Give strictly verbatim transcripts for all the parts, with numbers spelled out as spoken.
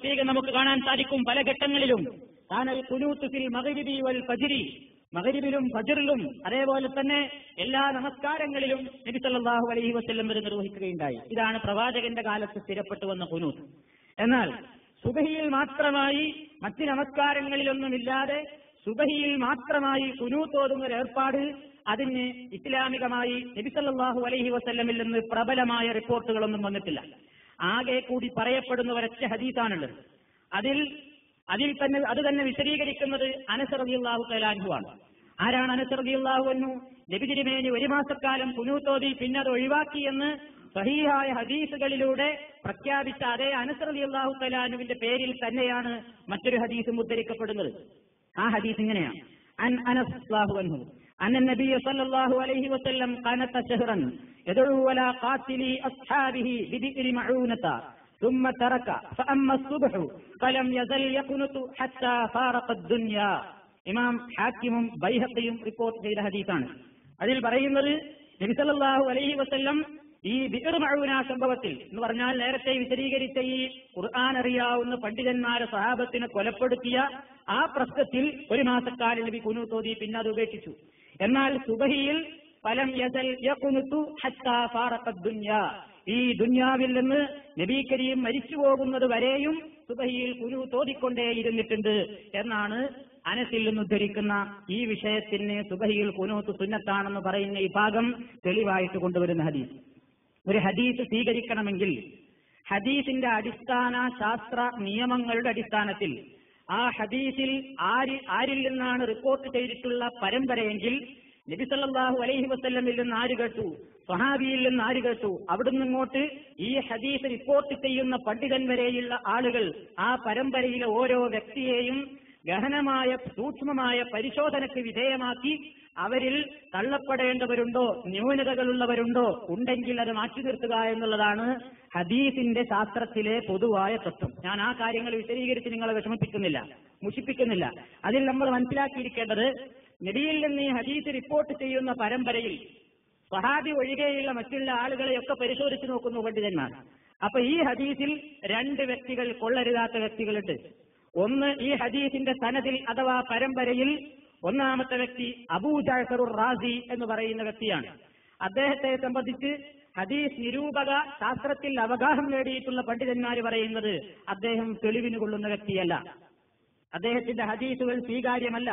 പ്രത്യേകം നമുക്ക് കാണാൻ സാധിക്കും പല ഘട്ടങ്ങളിലും. കാനൽ ഖുനൂത്ത് ഫിൽ മഗ്രിബി വൽ ഫജ്രി, മഗ്രിബിലും ഫജ്റിലും അതേപോലെ തന്നെ എല്ലാ നമസ്കാരങ്ങളിലും നബി സല്ലല്ലാഹു അലൈഹി വസല്ലം ഇത് നിർവഹിക്കുകയുണ്ടായി. ഇതാണ് പ്രവാചകന്റെ കാലത്ത് സ്ഥിരപ്പെട്ടു വന്ന ഖുനൂത്ത്. എന്നാൽ സുബഹിയിൽ മാത്രമായി മറ്റ് നമസ്കാരങ്ങളിലൊന്നുമില്ലാതെ സുബഹിയിൽ മാത്രമായി ഖുനൂത്ത് ഓതുന്ന ഒരു ഏർപ്പാട് അതിന് ഇസ്ലാമികമായി നബി സല്ലല്ലാഹു അലൈഹി വസല്ലമിൽ നിന്ന് പ്രബലമായ റിപ്പോർട്ടുകളൊന്നും വന്നിട്ടില്ല. ആകെ കൂടി പറയപ്പെടുന്ന ഒരൊറ്റ ഹദീസാണുള്ളത്. അതിൽ അതിൽ തന്നെ അത് തന്നെ വിശദീകരിക്കുന്നത് അനസ് റളിയല്ലാഹു തആല അൻഹു ആണ്. ആരാണ് അനസ് റളിയല്ലാഹു അൻഹു? നബി തിരുമേനി ഒരു മാസക്കാലം ഖുനൂത്ത് ഓതി പിന്നെ അത് ഒഴിവാക്കി എന്ന് സഹീഹായ ഹദീസുകളിലൂടെ പ്രഖ്യാപിച്ച അതേ അനസ് റളിയല്ലാഹു തആല അൻഹുവിന്റെ പേരിൽ തന്നെയാണ് മറ്റൊരു ഹദീസും ഉദ്ധരിക്കപ്പെടുന്നത്. ആ ഹദീസ് ഇങ്ങനെയാണ്: അൻ അനസ് റളിയല്ലാഹു അൻഹു അന്ന നബിയ സല്ലല്ലാഹു അലൈഹി വസല്ലം ഖനത ശഹ്റൻ യദഉ അലാ ഖാതിലി അസ്ഹാബിഹി ബിദിക്രി മഊനത ثم ترك فأما الصبح فلم يزل يقنط حتى فارق الدنيا. ഇമാം ഹാക്കിമും ബൈഹഖിയും റിപ്പോർട്ട് ചെയ്ത ഹദീസാണ്. അതിൽ പറയുന്നത് നബി സല്ലല്ലാഹു അലൈഹി വസല്ലം ഈ ബിഅർ മഊന സംഭവത്തിൽ എന്ന് പറഞ്ഞാൽ നേരത്തെ വിശദീകരിച്ച ഈ ഖുർആൻ അറിയാവുന്ന പണ്ഡിതന്മാരെ സഹാബത്തിനെ കൊലപ്പെടുത്തിയ ആ പ്രശ്നത്തിൽ ഒരു മാസക്കാലം നബി ഖുനൂത്ത് ഓതി പിന്നെ അത് ഉപേക്ഷിച്ചു. എന്നാൽ സുബഹിയിൽ ഫലം യസൽ യഖ്നുതു ഹത്താ ഫാറഖ ദുനിയ, ഈ ദുനിയാവിൽ നിന്ന് നബി കരീം മരിച്ചു പോകുന്നത് വരെയും സുബഹിയിൽ ഖുനൂത്ത് ഓതിക്കൊണ്ടേയിരുന്നിട്ടുണ്ട് എന്നാണ് അനസിൽ നിന്ന് ഉദ്ധരിക്കുന്ന ഈ വിഷയത്തിന് സുബഹിയിൽ ഖുനൂത്ത് സുന്നത്താണെന്ന് പറയുന്ന ഈ ഭാഗം തെളിവായിട്ട് കൊണ്ടുവരുന്ന ഹദീസ്. ഒരു ഹദീസ് സ്വീകരിക്കണമെങ്കിൽ ഹദീസിന്റെ അടിസ്ഥാന ശാസ്ത്ര നിയമങ്ങളുടെ അടിസ്ഥാനത്തിൽ ആ ഹദീസിൽ ആര് ആരിൽ നിന്നാണ് റിപ്പോർട്ട് ചെയ്തിട്ടുള്ള പരമ്പരയെങ്കിൽ നബി സല്ലല്ലാഹു അലൈഹി വസല്ലമിൽ നിന്ന് ആര് കേട്ടു, സ്വഹാബിയിൽ നിന്ന് ആര് കേട്ടു, അവിടുന്ന് ഇങ്ങോട്ട് ഈ ഹദീസ് റിപ്പോർട്ട് ചെയ്യുന്ന പണ്ഡിതൻ വരെയുള്ള ആളുകൾ ആ പരമ്പരയിലെ ഓരോ വ്യക്തിയെയും ഗഹനമായ സൂക്ഷ്മമായ പരിശോധനയ്ക്ക് വിധേയമാക്കി അവരിൽ തള്ളപ്പെടേണ്ടവരുണ്ടോ, ന്യൂനതകളുള്ളവരുണ്ടോ ഉണ്ടെങ്കിൽ അത് മാറ്റി നിർത്തുക എന്നുള്ളതാണ് ഹദീസിന്റെ ശാസ്ത്രത്തിലെ പൊതുവായ തത്വം. ഞാൻ ആ കാര്യങ്ങൾ വിശദീകരിച്ച് നിങ്ങളെ വിഷമിപ്പിക്കുന്നില്ല, മുഷിപ്പിക്കുന്നില്ല. അതിൽ നമ്മൾ മനസ്സിലാക്കിയിരിക്കേണ്ടത് നബിയിൽ നിന്ന് ഈ ഹദീസ് റിപ്പോർട്ട് ചെയ്യുന്ന പരമ്പരയിൽ സ്വഹാബി ഒഴികെയുള്ള മറ്റുള്ള ആളുകളെയൊക്കെ പരിശോധിച്ച് നോക്കുന്നു പണ്ഡിതന്മാർ. അപ്പൊ ഈ ഹദീസിൽ രണ്ട് വ്യക്തികൾ കൊള്ളരുതാത്ത വ്യക്തികളുണ്ട്. ഒന്ന്, ഈ ഹദീസിന്റെ സനദിൽ അഥവാ പരമ്പരയിൽ ഒന്നാമത്തെ വ്യക്തി അബൂ ജഅഫർ റാസി എന്ന് പറയുന്ന വ്യക്തിയാണ്. അദ്ദേഹത്തെ സംബന്ധിച്ച് ഹദീസ് നിരൂപക ശാസ്ത്രത്തിൽ അവഗാഹം നേടിയിട്ടുള്ള പണ്ഡിതന്മാർ പറയുന്നത് അദ്ദേഹം തെളിവിന് കൊള്ളുന്ന വ്യക്തിയല്ല, അദ്ദേഹത്തിന്റെ ഹദീസുകൾ സ്വീകാര്യമല്ല.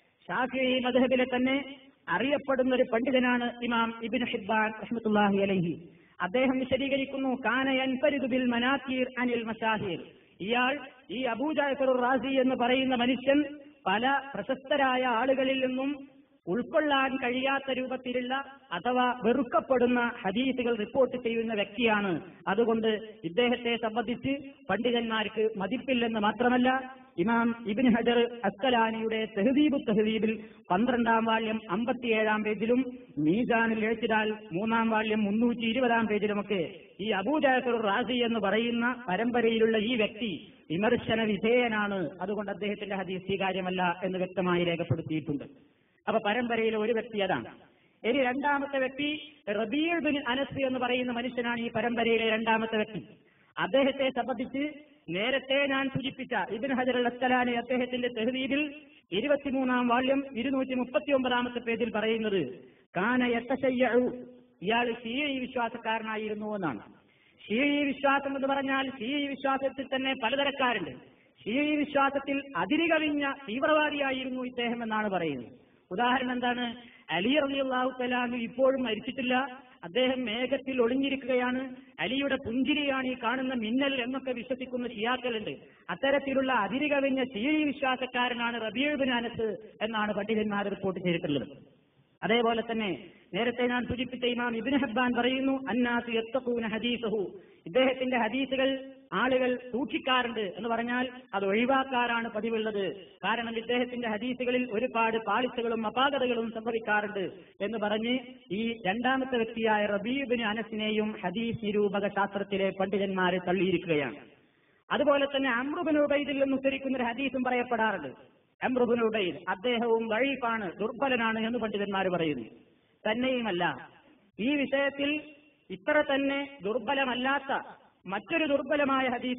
ശാഫിഈ മദ്ഹബിലെ തന്നെ അറിയപ്പെടുന്ന ഒരു പണ്ഡിതനാണ് ഇമാം ഇബ്നു ഹിബ്ബാൻ റഹ്മത്തുള്ളാഹി അലൈഹി. അദ്ദേഹം വിശദീകരിക്കുന്നു, കാന യൻഫരിദു ബിൽ മനാഖീർ അനിൽ മശാഹിർ. ഇയാൾ ഈ അബൂ ജഅഫർ റാസി എന്ന് പറയുന്ന മനുഷ്യൻ പല പ്രശസ്തരായ ആളുകളിൽ നിന്നും ഉൾക്കൊള്ളാൻ കഴിയാത്ത രൂപത്തിലുള്ള അഥവാ വെറുക്കപ്പെടുന്ന ഹദീസുകൾ റിപ്പോർട്ട് ചെയ്യുന്ന വ്യക്തിയാണ്. അതുകൊണ്ട് ഇദ്ദേഹത്തെ സംബന്ധിച്ച് പണ്ഡിതന്മാർക്ക് മതിപ്പില്ലെന്ന് മാത്രമല്ല, ഇമാം ഇബ്നു ഹജർ അസ്കലാനിയുടെ തഹ്ദീബു തഹ്ദീബിൽ പന്ത്രണ്ടാം വാള്യം അമ്പത്തിയേഴാം പേജിലും മീസാനുൽ ഇഅ്തിദാൽ മൂന്നാം വാള്യം മുന്നൂറ്റി ഇരുപതാം പേജിലുമൊക്കെ ഈ അബൂ ജഅഫർ റാസി എന്ന് പറയുന്ന പരമ്പരയിലുള്ള ഈ വ്യക്തി വിമർശന വിധേയനാണ്. അതുകൊണ്ട് അദ്ദേഹത്തിന്റെ ഹദീസ് സ്വീകാര്യമല്ല എന്ന് വ്യക്തമായി രേഖപ്പെടുത്തിയിട്ടുണ്ട്. അപ്പൊ പരമ്പരയിലെ ഒരു വ്യക്തി അതാണ്. ഇനി രണ്ടാമത്തെ വ്യക്തി റബീഉ ബിൻ അനസ് എന്ന് പറയുന്ന മനുഷ്യനാണ് ഈ പരമ്പരയിലെ രണ്ടാമത്തെ വ്യക്തി. അദ്ദേഹത്തെ സംബന്ധിച്ച് നേരത്തെ ഞാൻ സൂചിപ്പിച്ച ഇബ്നു ഹജർ അൽ അസ്കലാനി അദ്ദേഹത്തിന്റെ തഹ്ദീബിൽ ഇരുപത്തിമൂന്നാം വാള്യം ഇരുന്നൂറ്റി മുപ്പത്തി ഒമ്പതാമത്തെ പേജിൽ പറയുന്നത് കാന യതശയ്യഉ, ഇയാൾ ശീഈ വിശ്വാസക്കാരനായിരുന്നു എന്നാണ്. ശീഈ വിശ്വാസം എന്ന് പറഞ്ഞാൽ ശീഈ വിശ്വാസത്തിൽ തന്നെ പലതരക്കാരുണ്ട്. ശീഈ വിശ്വാസത്തിൽ അതിരുകവിഞ്ഞ തീവ്രവാദിയായിരുന്നു ഇദ്ദേഹം എന്നാണ് പറയുന്നത്. ഉദാഹരണം എന്താണ്? അലി റളിയല്ലാഹു തആല അൻഹു ഇപ്പോഴും മരിച്ചിട്ടില്ല, അദ്ദേഹം മേഘത്തിൽ ഒളിഞ്ഞിരിക്കുകയാണ്, അലിയുടെ പുഞ്ചിരിയാണ് ഈ കാണുന്ന മിന്നൽ എന്നൊക്കെ വിശ്വസിക്കുന്ന ഷിയാക്കളുണ്ട്. അത്തരത്തിലുള്ള അതിരുകവിഞ്ഞ ശീഈ വിശ്വാസക്കാരനാണ് റബീഉ ബിൻ അനസ് എന്നാണ് പണ്ഡിതന്മാർ റിപ്പോർട്ട് ചെയ്തിട്ടുള്ളത്. അതേപോലെ തന്നെ നേരത്തെ ഞാൻ സൂചിപ്പിച്ച ഇമാം ഇബ്നു ഹിബ്ബാൻ പറയുന്നു, അന്നാസു യത്തഖൂന ഹദീസഹു, ഇദ്ദേഹത്തിന്റെ ഹദീസുകൾ ആളുകൾ സൂക്ഷിക്കാറുണ്ട് എന്ന് പറഞ്ഞാൽ അത് ഒഴിവാക്കാറാണ് പതിവുള്ളത്. കാരണം ഇദ്ദേഹത്തിന്റെ ഹദീസുകളിൽ ഒരുപാട് പാളിച്ചകളും അപാകതകളും സംഭവിക്കാറുണ്ട് എന്ന് പറഞ്ഞ് ഈ രണ്ടാമത്തെ വ്യക്തിയായ റബീഉ ബിൻ അനസിനെയും ഹദീസ് നിരൂപക ശാസ്ത്രത്തിലെ പണ്ഡിതന്മാരെ തള്ളിയിരിക്കുകയാണ്. അതുപോലെ തന്നെ അംറു ബിൻ ഉബൈദിൽ നിന്ന് ഉദ്ധരിക്കുന്ന ഒരു ഹദീസും പറയപ്പെടാറുണ്ട്. അംറു ബിൻ ഉബൈദ് അദ്ദേഹവും ദഈഫാണ്, ദുർബലനാണ് എന്ന് പണ്ഡിതന്മാർ പറയുന്നു. തന്നെയുമല്ല, ഈ വിഷയത്തിൽ ഇത്ര തന്നെ ദുർബലമല്ലാത്ത മറ്റൊരു ദുർബലമായ ഹദീസിൽ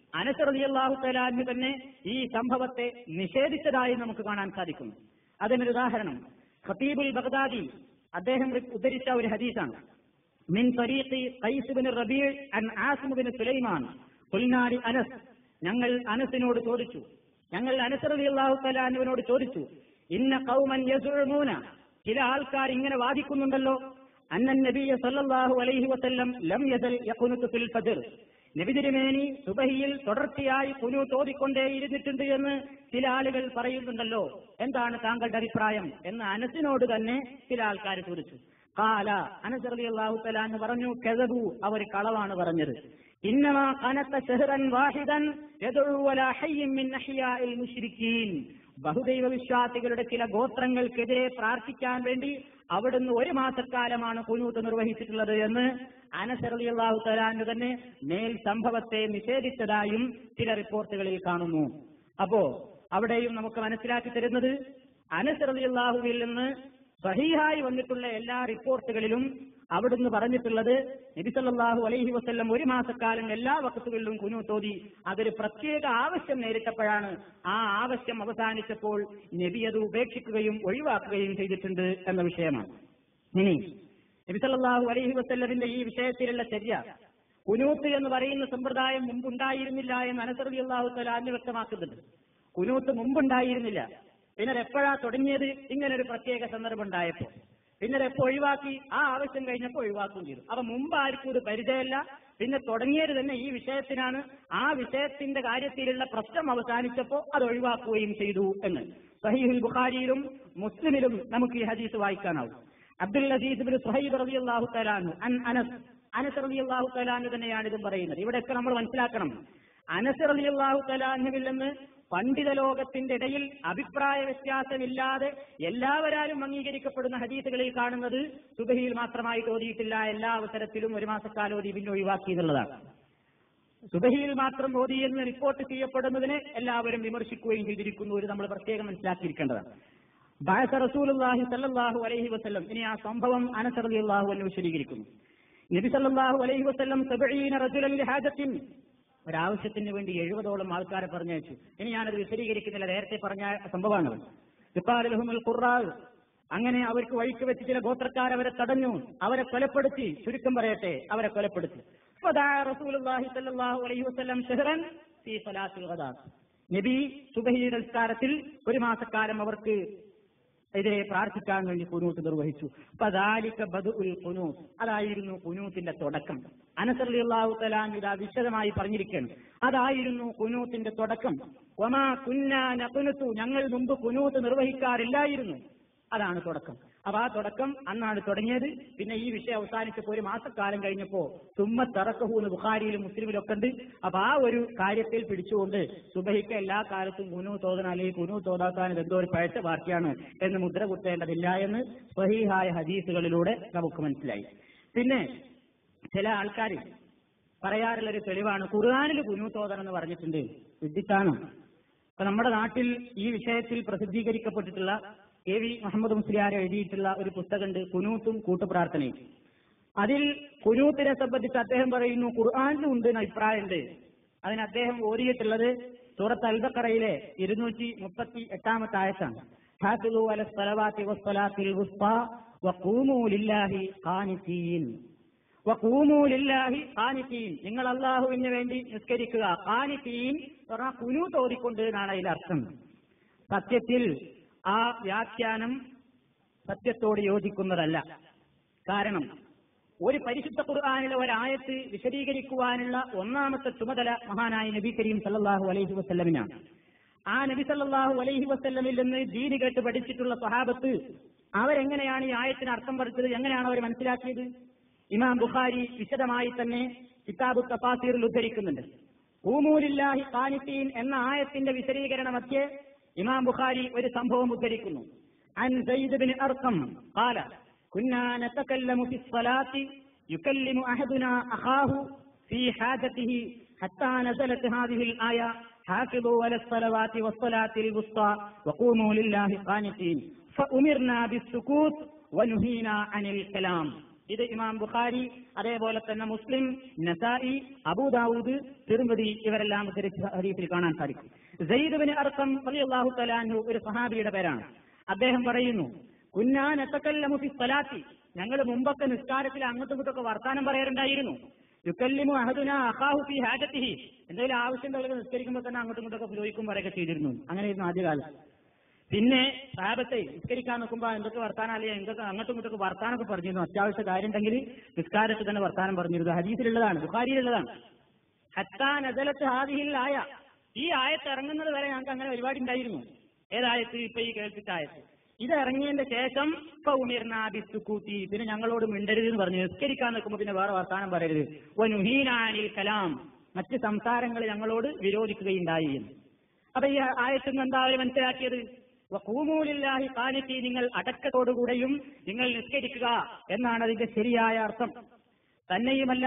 അനസ് റളിയല്ലാഹു തആല അൻഹു തന്നെ ഈ സംഭവത്തെ നിഷേധിച്ചതായി നമുക്ക് കാണാൻ സാധിക്കും. അതിനൊരു ഉദാഹരണം ഖതീബുൽ ബഗ്ദാദി അദ്ദേഹം ഉദ്ധരിച്ച ഒരു ഹദീസാണ്. മിൻ തരീഖി ഖൈസ് ഇബ്നു റബീഅ് അൻ ആസിം ഇബ്നു സുലൈമാൻ ഖുൽനാ ലി അനസ്, ഞങ്ങൾ അനസിനോട് ചോദിച്ചു ഞങ്ങൾ അനസ് റളിയല്ലാഹു തആല അൻഹുവിനോട് ചോദിച്ചു ഇന്ന ഖൗമൻ യസ്ഉമൂന, ചില ആൾക്കാർ ഇങ്ങനെ വാദിക്കുന്നുണ്ടല്ലോ, അന്നൻ നബിയ സല്ലല്ലാഹു അലൈഹി വസല്ലം ലം യസൽ യഖുനുതു ഫിൽ ഫജ്ർ, നബി തിരുമേനി സുബഹിയിൽ തുടർച്ചയായി ഖുനൂത്ത് ഓതിക്കൊണ്ടേ ഇരുന്നിട്ടുണ്ട് എന്ന് ചില ആളുകൾ പറയുന്നുണ്ടല്ലോ, എന്താണ് താങ്കളുടെ അഭിപ്രായം എന്ന് അനസിനോട് തന്നെ ചില ആൾക്കാർ ചോദിച്ചു. ഖാല, അനസ് റളിയല്ലാഹു തആല അൻഹു പറഞ്ഞു, കദബു, അവർ കളവാണ് പറഞ്ഞത്. ഇന്നമാ ഖനത ശഹ്റൻ വാഹിദൻ യദഉ വലാ ഹയ്യിൻ മിൻ അഹ്യാഇൽ മുശ്രിക്കീൻ, ബഹുദൈവ വിശ്വാസികളുടെ ചില ഗോത്രങ്ങൾക്കെതിരെ പ്രാർത്ഥിക്കാൻ വേണ്ടി അവിടുന്ന് ഒരു മാസക്കാലമാണ് ഖുനൂത്ത് നിർവഹിച്ചിട്ടുള്ളത് എന്ന് അനസ് റളിയല്ലാഹു തആല അൻഹു തന്നെ മേൽ സംഭവത്തെ നിഷേധിച്ചതായും ചില റിപ്പോർട്ടുകളിൽ കാണുന്നു. അപ്പോ അവിടെയും നമുക്ക് മനസ്സിലാക്കി തരുന്നത് അനസ് റളിയല്ലാഹുവിൽ നിന്ന് സഹീഹായി വന്നിട്ടുള്ള എല്ലാ റിപ്പോർട്ടുകളിലും അവിടുന്ന് പറഞ്ഞിട്ടുള്ളത് നബി സല്ലല്ലാഹു അലൈഹി വസല്ലം ഒരു മാസക്കാലം എല്ലാ വഖത്തുകളിലും ഖുനൂത്ത് ഓതി. അതൊരു പ്രത്യേക ആവശ്യം നേരിട്ടപ്പോഴാണ് ആ ആവശ്യം അവസാനിച്ചപ്പോൾ നബി അത് ഉപേക്ഷിക്കുകയും ഒഴിവാക്കുകയും ചെയ്തിട്ടുണ്ട് എന്ന വിഷയമാണ്. ഇനി നബി സല്ലല്ലാഹു അലൈഹി വസല്ലമിന്റെ ഈ വിഷയത്തിലുള്ള ചര്യ, ഖുനൂത്ത് എന്ന് പറയുന്ന സമ്പ്രദായം മുമ്പുണ്ടായിരുന്നില്ല എന്ന് അനസ് റളിയല്ലാഹു തആല അൻഹു വ്യക്തമാക്കുന്നുണ്ട്. ഖുനൂത്ത് മുമ്പുണ്ടായിരുന്നില്ല, പിന്നെ എപ്പോഴാ തുടങ്ങിയത്? ഇങ്ങനെ ഒരു പ്രത്യേക സന്ദർഭം ഉണ്ടായപ്പോ. പിന്നെ എപ്പോ ഒഴിവാക്കി? ആ ആവശ്യം കഴിഞ്ഞപ്പോൾ ഒഴിവാക്കുകയും ചെയ്തു. അപ്പൊ മുമ്പ് ആർക്കും ഒരു പരിചയമല്ല, പിന്നെ തുടങ്ങിയത് തന്നെ ഈ വിഷയത്തിനാണ്. ആ വിഷയത്തിന്റെ കാര്യത്തിലുള്ള പ്രശ്നം അവസാനിച്ചപ്പോൾ അത് ഒഴിവാക്കുകയും ചെയ്തു എന്ന് സഹീഹുൽ ബുഖാരിയിലും മുസ്ലിമിലും നമുക്ക് ഈ ഹദീസ് വായിക്കാനാവും. അബ്ദുൽ അസീസ് ഇബ്നു സുഹൈബ് റളിയല്ലാഹു തആല അൻഹു അൻ അനസ് അനസ് റളിയല്ലാഹു തആല അൻഹു തന്നെയാണ് ഇതും പറയുന്നത്. ഇവിടെയൊക്കെ നമ്മൾ മനസ്സിലാക്കണം, അനസ് റളിയല്ലാഹു തആല അൻഹുവിൽ നിന്ന് പണ്ഡിത ലോകത്തിന്റെ ഇടയിൽ അഭിപ്രായ വ്യത്യാസമില്ലാതെ എല്ലാവരാലും അംഗീകരിക്കപ്പെടുന്ന ഹദീസുകളിൽ കാണുന്നത് സുബഹിയിൽ മാത്രമായി ഓതിയിട്ടില്ല, എല്ലാ അവസരത്തിലും ഒരു മാസക്കാലം ഓതി പിന്നെ ഒഴിവാക്കി എന്നുള്ളതാണ്. സുബഹിയിൽ മാത്രം ഓതി എന്ന് റിപ്പോർട്ട് ചെയ്യപ്പെടുന്നതിനെ എല്ലാവരും വിമർശിക്കുകയും ചെയ്തിരിക്കുന്നു. ഒരു നമ്മൾ പ്രത്യേകം മനസ്സിലാക്കിയിരിക്കേണ്ടതാണ്. ബഅസ റസൂലുള്ളാഹി സ്വല്ലല്ലാഹു അലൈഹി വസല്ലം, ഇനി ആ സംഭവം അനസ് റളിയല്ലാഹു അൻഹു വിശദീകരിക്കുന്നു. നബി സല്ലല്ലാഹു അലൈഹി വസല്ലം സബഈന റജുലൻ ലിഹാജത്തിൻ, ഒരാവശ്യത്തിന് വേണ്ടി എഴുപതോളം ആൾക്കാരെ പറഞ്ഞയച്ചു. ഇനി ഞാനത് വിശദീകരിക്കുന്നില്ല, നേരത്തെ പറഞ്ഞ സംഭവമാണ്. ഇഖാലഹുൽ ഖുർആൻ, അങ്ങനെ അവർക്ക് വഴിക്ക് വെച്ച് ചില ഗോത്രക്കാർ അവരെ തടഞ്ഞു, അവരെ കൊലപ്പെടുത്തി. ചുരുക്കം പറയട്ടെ, അവരെ കൊലപ്പെടുത്തി. ഫദാ റസൂലുള്ളാഹി സ്വല്ലല്ലാഹു അലൈഹി വസല്ലം ശഹ്റൻ ഫീ സ്വലാത്തിൽ ഗദാ, നബി സുബഹി നമസ്കാരത്തിൽ ഒരു മാസക്കാലം അവർക്ക് എതിരെ പ്രാർത്ഥിക്കാൻ വേണ്ടി ഖുനൂത്ത് നിർവഹിച്ചു. ഫദാലിക ബദഉൽ ഖുനൂത്ത്, അതായിരുന്നു ഖുനൂത്തിന്റെ തുടക്കം. അനസ് റളിയല്ലാഹു തആല അൻഹു വിശദമായി പറഞ്ഞിരിക്കുകയാണ്, അതായിരുന്നു ഖുനൂത്തിന്റെ തുടക്കം. വമാ കുന്നാ നഖ്നുതു, ഞങ്ങൾ മുമ്പ് ഖുനൂത്ത് നിർവഹിക്കാറില്ലായിരുന്നു. അതാണ് തുടക്കം. അപ്പൊ ആ തുടക്കം അന്നാണ് തുടങ്ങിയത്. പിന്നെ ഈ വിഷയം അവസാനിച്ചപ്പോൾ ഒരു മാസക്കാലം കഴിഞ്ഞപ്പോ സുമ്മ തറക്കഹു എന്ന് ബുഖാരിയിലും മുസ്ലിമിലും ഒക്കെ ഉണ്ട്. അപ്പൊ ആ ഒരു കാര്യത്തിൽ പിടിച്ചുകൊണ്ട് സുബഹിക്ക് എല്ലാ കാലത്തും ഖുനൂത്ത് ഓതണം, അല്ലെങ്കിൽ ഖുനൂത്ത് ഓതാക്കാൻ എന്തോ ഒരു പഴച്ച പാർട്ടിയാണ് എന്ന് മുദ്ര കുത്തേണ്ടതില്ല എന്ന് സ്വഹീഹായ ഹദീസുകളിലൂടെ നമുക്ക് മനസ്സിലായി. പിന്നെ ചില ആൾക്കാർ പറയാറുള്ളൊരു തെളിവാണ് ഖുർആനിൽ ഖുനൂത്ത് ഓതണം എന്ന് പറഞ്ഞിട്ടുണ്ട്. വിദ്യത്താണ്. അപ്പൊ നമ്മുടെ നാട്ടിൽ ഈ വിഷയത്തിൽ പ്രസിദ്ധീകരിക്കപ്പെട്ടിട്ടുള്ള കെ വി മുഹമ്മദ് മുസ്ലിയാർ എഴുതിയിട്ടുള്ള ഒരു പുസ്തകമുണ്ട്, ഖുനൂത്തും കൂട്ടുപ്രാർത്ഥനയും. അതിൽ ഖുനൂത്തിനെ സംബന്ധിച്ച് അദ്ദേഹം പറയുന്നു ഖുർആനിലും ഉണ്ട് എന്ന അഭിപ്രായമുണ്ട്. അതിന് അദ്ദേഹം ഓതിയിട്ടുള്ളത് സൂറത്ത് അൽ ബഖറയിലെ ഇരുന്നൂറ്റി മുപ്പത്തി എട്ടാമത്തെ ആയത്താണ്. ഹാഫിളു അലസ് സ്വലവാത്തി വസ്സലാത്തിൽ വുസ്താ വഖൂമൂ ലില്ലാഹി ഖാനിതീൻ, വഖൂമൂ ലില്ലാഹി ഖാനിതീൻ, നിങ്ങൾ അല്ലാഹുവിന് വേണ്ടി നിസ്കരിക്കുക. ഖാനിതീൻ പറഞ്ഞാൽ ഖുനൂത്ത് ഓതിക്കൊണ്ട് എന്നാണ് അതിന്റെ അർത്ഥം. സത്യത്തിൽ ആ വ്യാഖ്യാനം സത്യത്തോട് യോജിക്കുന്നതല്ല. കാരണം ഒരു പരിശുദ്ധ ഖുർആനിലെ ഒരായത്ത് വിശദീകരിക്കുവാനുള്ള ഒന്നാമത്തെ ചുമതല മഹാനായ നബി കരീം സല്ലല്ലാഹു അലൈഹി വസല്ലമിനാണ്. ആ നബി സല്ലല്ലാഹു അലൈഹി വസല്ലമിൽ നിന്ന് ദീൻ കേട്ട് പഠിച്ചിട്ടുള്ള സ്വഹാബത്ത് അവരെങ്ങനെയാണ് ഈ ആയത്തിന് അർത്ഥം പഠിച്ചത്, എങ്ങനെയാണ് അവർ മനസ്സിലാക്കിയത്? ഇമാം ബുഖാരി വിശദമായി തന്നെ കിതാബു തഫാസീറിൽ ഉദ്ധരിക്കുന്നുണ്ട്. ഖൂമൂ ലില്ലാഹി ഖാനിതീൻ എന്ന ആയത്തിന്റെ വിശദീകരണ മധ്യേ ഇമാം ബുഖാരി ഒരു സംഭവം ഉദ്ധരിക്കുന്നു. അൻ സയ്യിദ് ഇബ്നു അർഖം ഖാല കുന്നാ നതകല്ലമു ഫി സ്വലാത്തി യുകല്ലിമു അഹദുനാ അഖാഹു ഫീ ഹാജതിഹി ഹത്താ നസലത് ഹാദിഹിൽ ആയ ഹാഫിളു അലസ് സ്വലവാതി വസ്സലാത്തിൽ വുസ്താ വഖൂമു ലില്ലാഹി ഖാനിതീൻ ഫഉമിർനാ ബിസ്സുകൂത്ത് വനുഹീനാ അനിൽ കലാം. ഇത് ഇമാം ബുഖാരി, അതേപോലെ തന്നെ മുസ്ലിം, നസായി, അബൂദാവൂദ്, തിർമിദി ഇവരെല്ലാം ഉദ്ധരിച്ച ഹദീസിൽ കാണാൻ സാധിക്കും. സയ്യിദ് ഇബ്നു അർഖം റളിയല്ലാഹു തആല അൻഹു ഒരു സഹാബിയുടെ പേരാണ്. അദ്ദേഹം പറയുന്നു, കുന്നാ നതകല്ലമു ഫി സ്വലാത്തി, ഞങ്ങൾ മുമ്പൊക്കെ നിസ്കാരത്തിൽ അങ്ങോട്ടും ഇങ്ങോട്ടൊക്കെ വർത്താനം പറയാറുണ്ടായിരുന്നു. യുക്കല്ലിമു അഹദുനാ അഖാഹു ഫി ഹാജത്തിഹി, എന്തെങ്കിലും ആവശ്യം ഉണ്ടെങ്കിൽ നിസ്കരിക്കുമ്പോൾ തന്നെ അങ്ങോട്ടും ഇങ്ങോട്ടൊക്കെ ഉപയോഗിക്കും പറയൊക്കെ ചെയ്തിരുന്നു. അങ്ങനെയായിരുന്നു ആദ്യകാലം. പിന്നെ സഹാബത്തെ നിസ്കരിക്കാൻ നോക്കുമ്പോൾ എന്തൊക്കെ വർത്താനം അല്ലെങ്കിൽ എന്തൊക്കെ അങ്ങോട്ടും ഇങ്ങോട്ടൊക്കെ വർത്താനൊക്കെ പറഞ്ഞിരുന്നു. അത്യാവശ്യ കാര്യം ഉണ്ടെങ്കിൽ നിസ്കാരത്തിൽ തന്നെ വർത്താനം പറഞ്ഞിരുന്നു. ഹദീസിലുള്ളതാണ്, ബുഖാരിയിലുള്ളതാണ്. ഹത്താ നസലത്ത് ഹാദിഹിൽ ആയ, ഈ ആയത്ത് ഇറങ്ങുന്നത് വരെ ഞങ്ങൾക്ക് അങ്ങനെ പരിപാടി ഉണ്ടായിരുന്നു. ഏതായത്ത്? ഇപ്പൊ ഈ കേൾപ്പിച്ച ആയത്ത്. ഇത് ഇറങ്ങിയതിന്റെ ശേഷം കൂട്ടി പിന്നെ ഞങ്ങളോട് മിണ്ടരുത് എന്ന് പറഞ്ഞു. നിസ്കരിക്കാൻ നിൽക്കുമ്പോൾ പിന്നെ വേറെ വർത്താനം പറയരുത്. വനുഹീനാനിൽ കലാം, മറ്റ് സംസാരങ്ങൾ ഞങ്ങളോട് വിരോധിക്കുകയുണ്ടായി. അപ്പൊ ഈ ആയത്തിൽ നിന്ന് എന്താ അവർ മനസ്സിലാക്കിയത്? വഖൂമൂലില്ലാഹി ഖാനിതീ, നിങ്ങൾ അടക്കത്തോടുകൂടെയും നിങ്ങൾ നിസ്കരിക്കുക എന്നാണ് അതിന്റെ ശരിയായ അർത്ഥം. തന്നെയുമല്ല,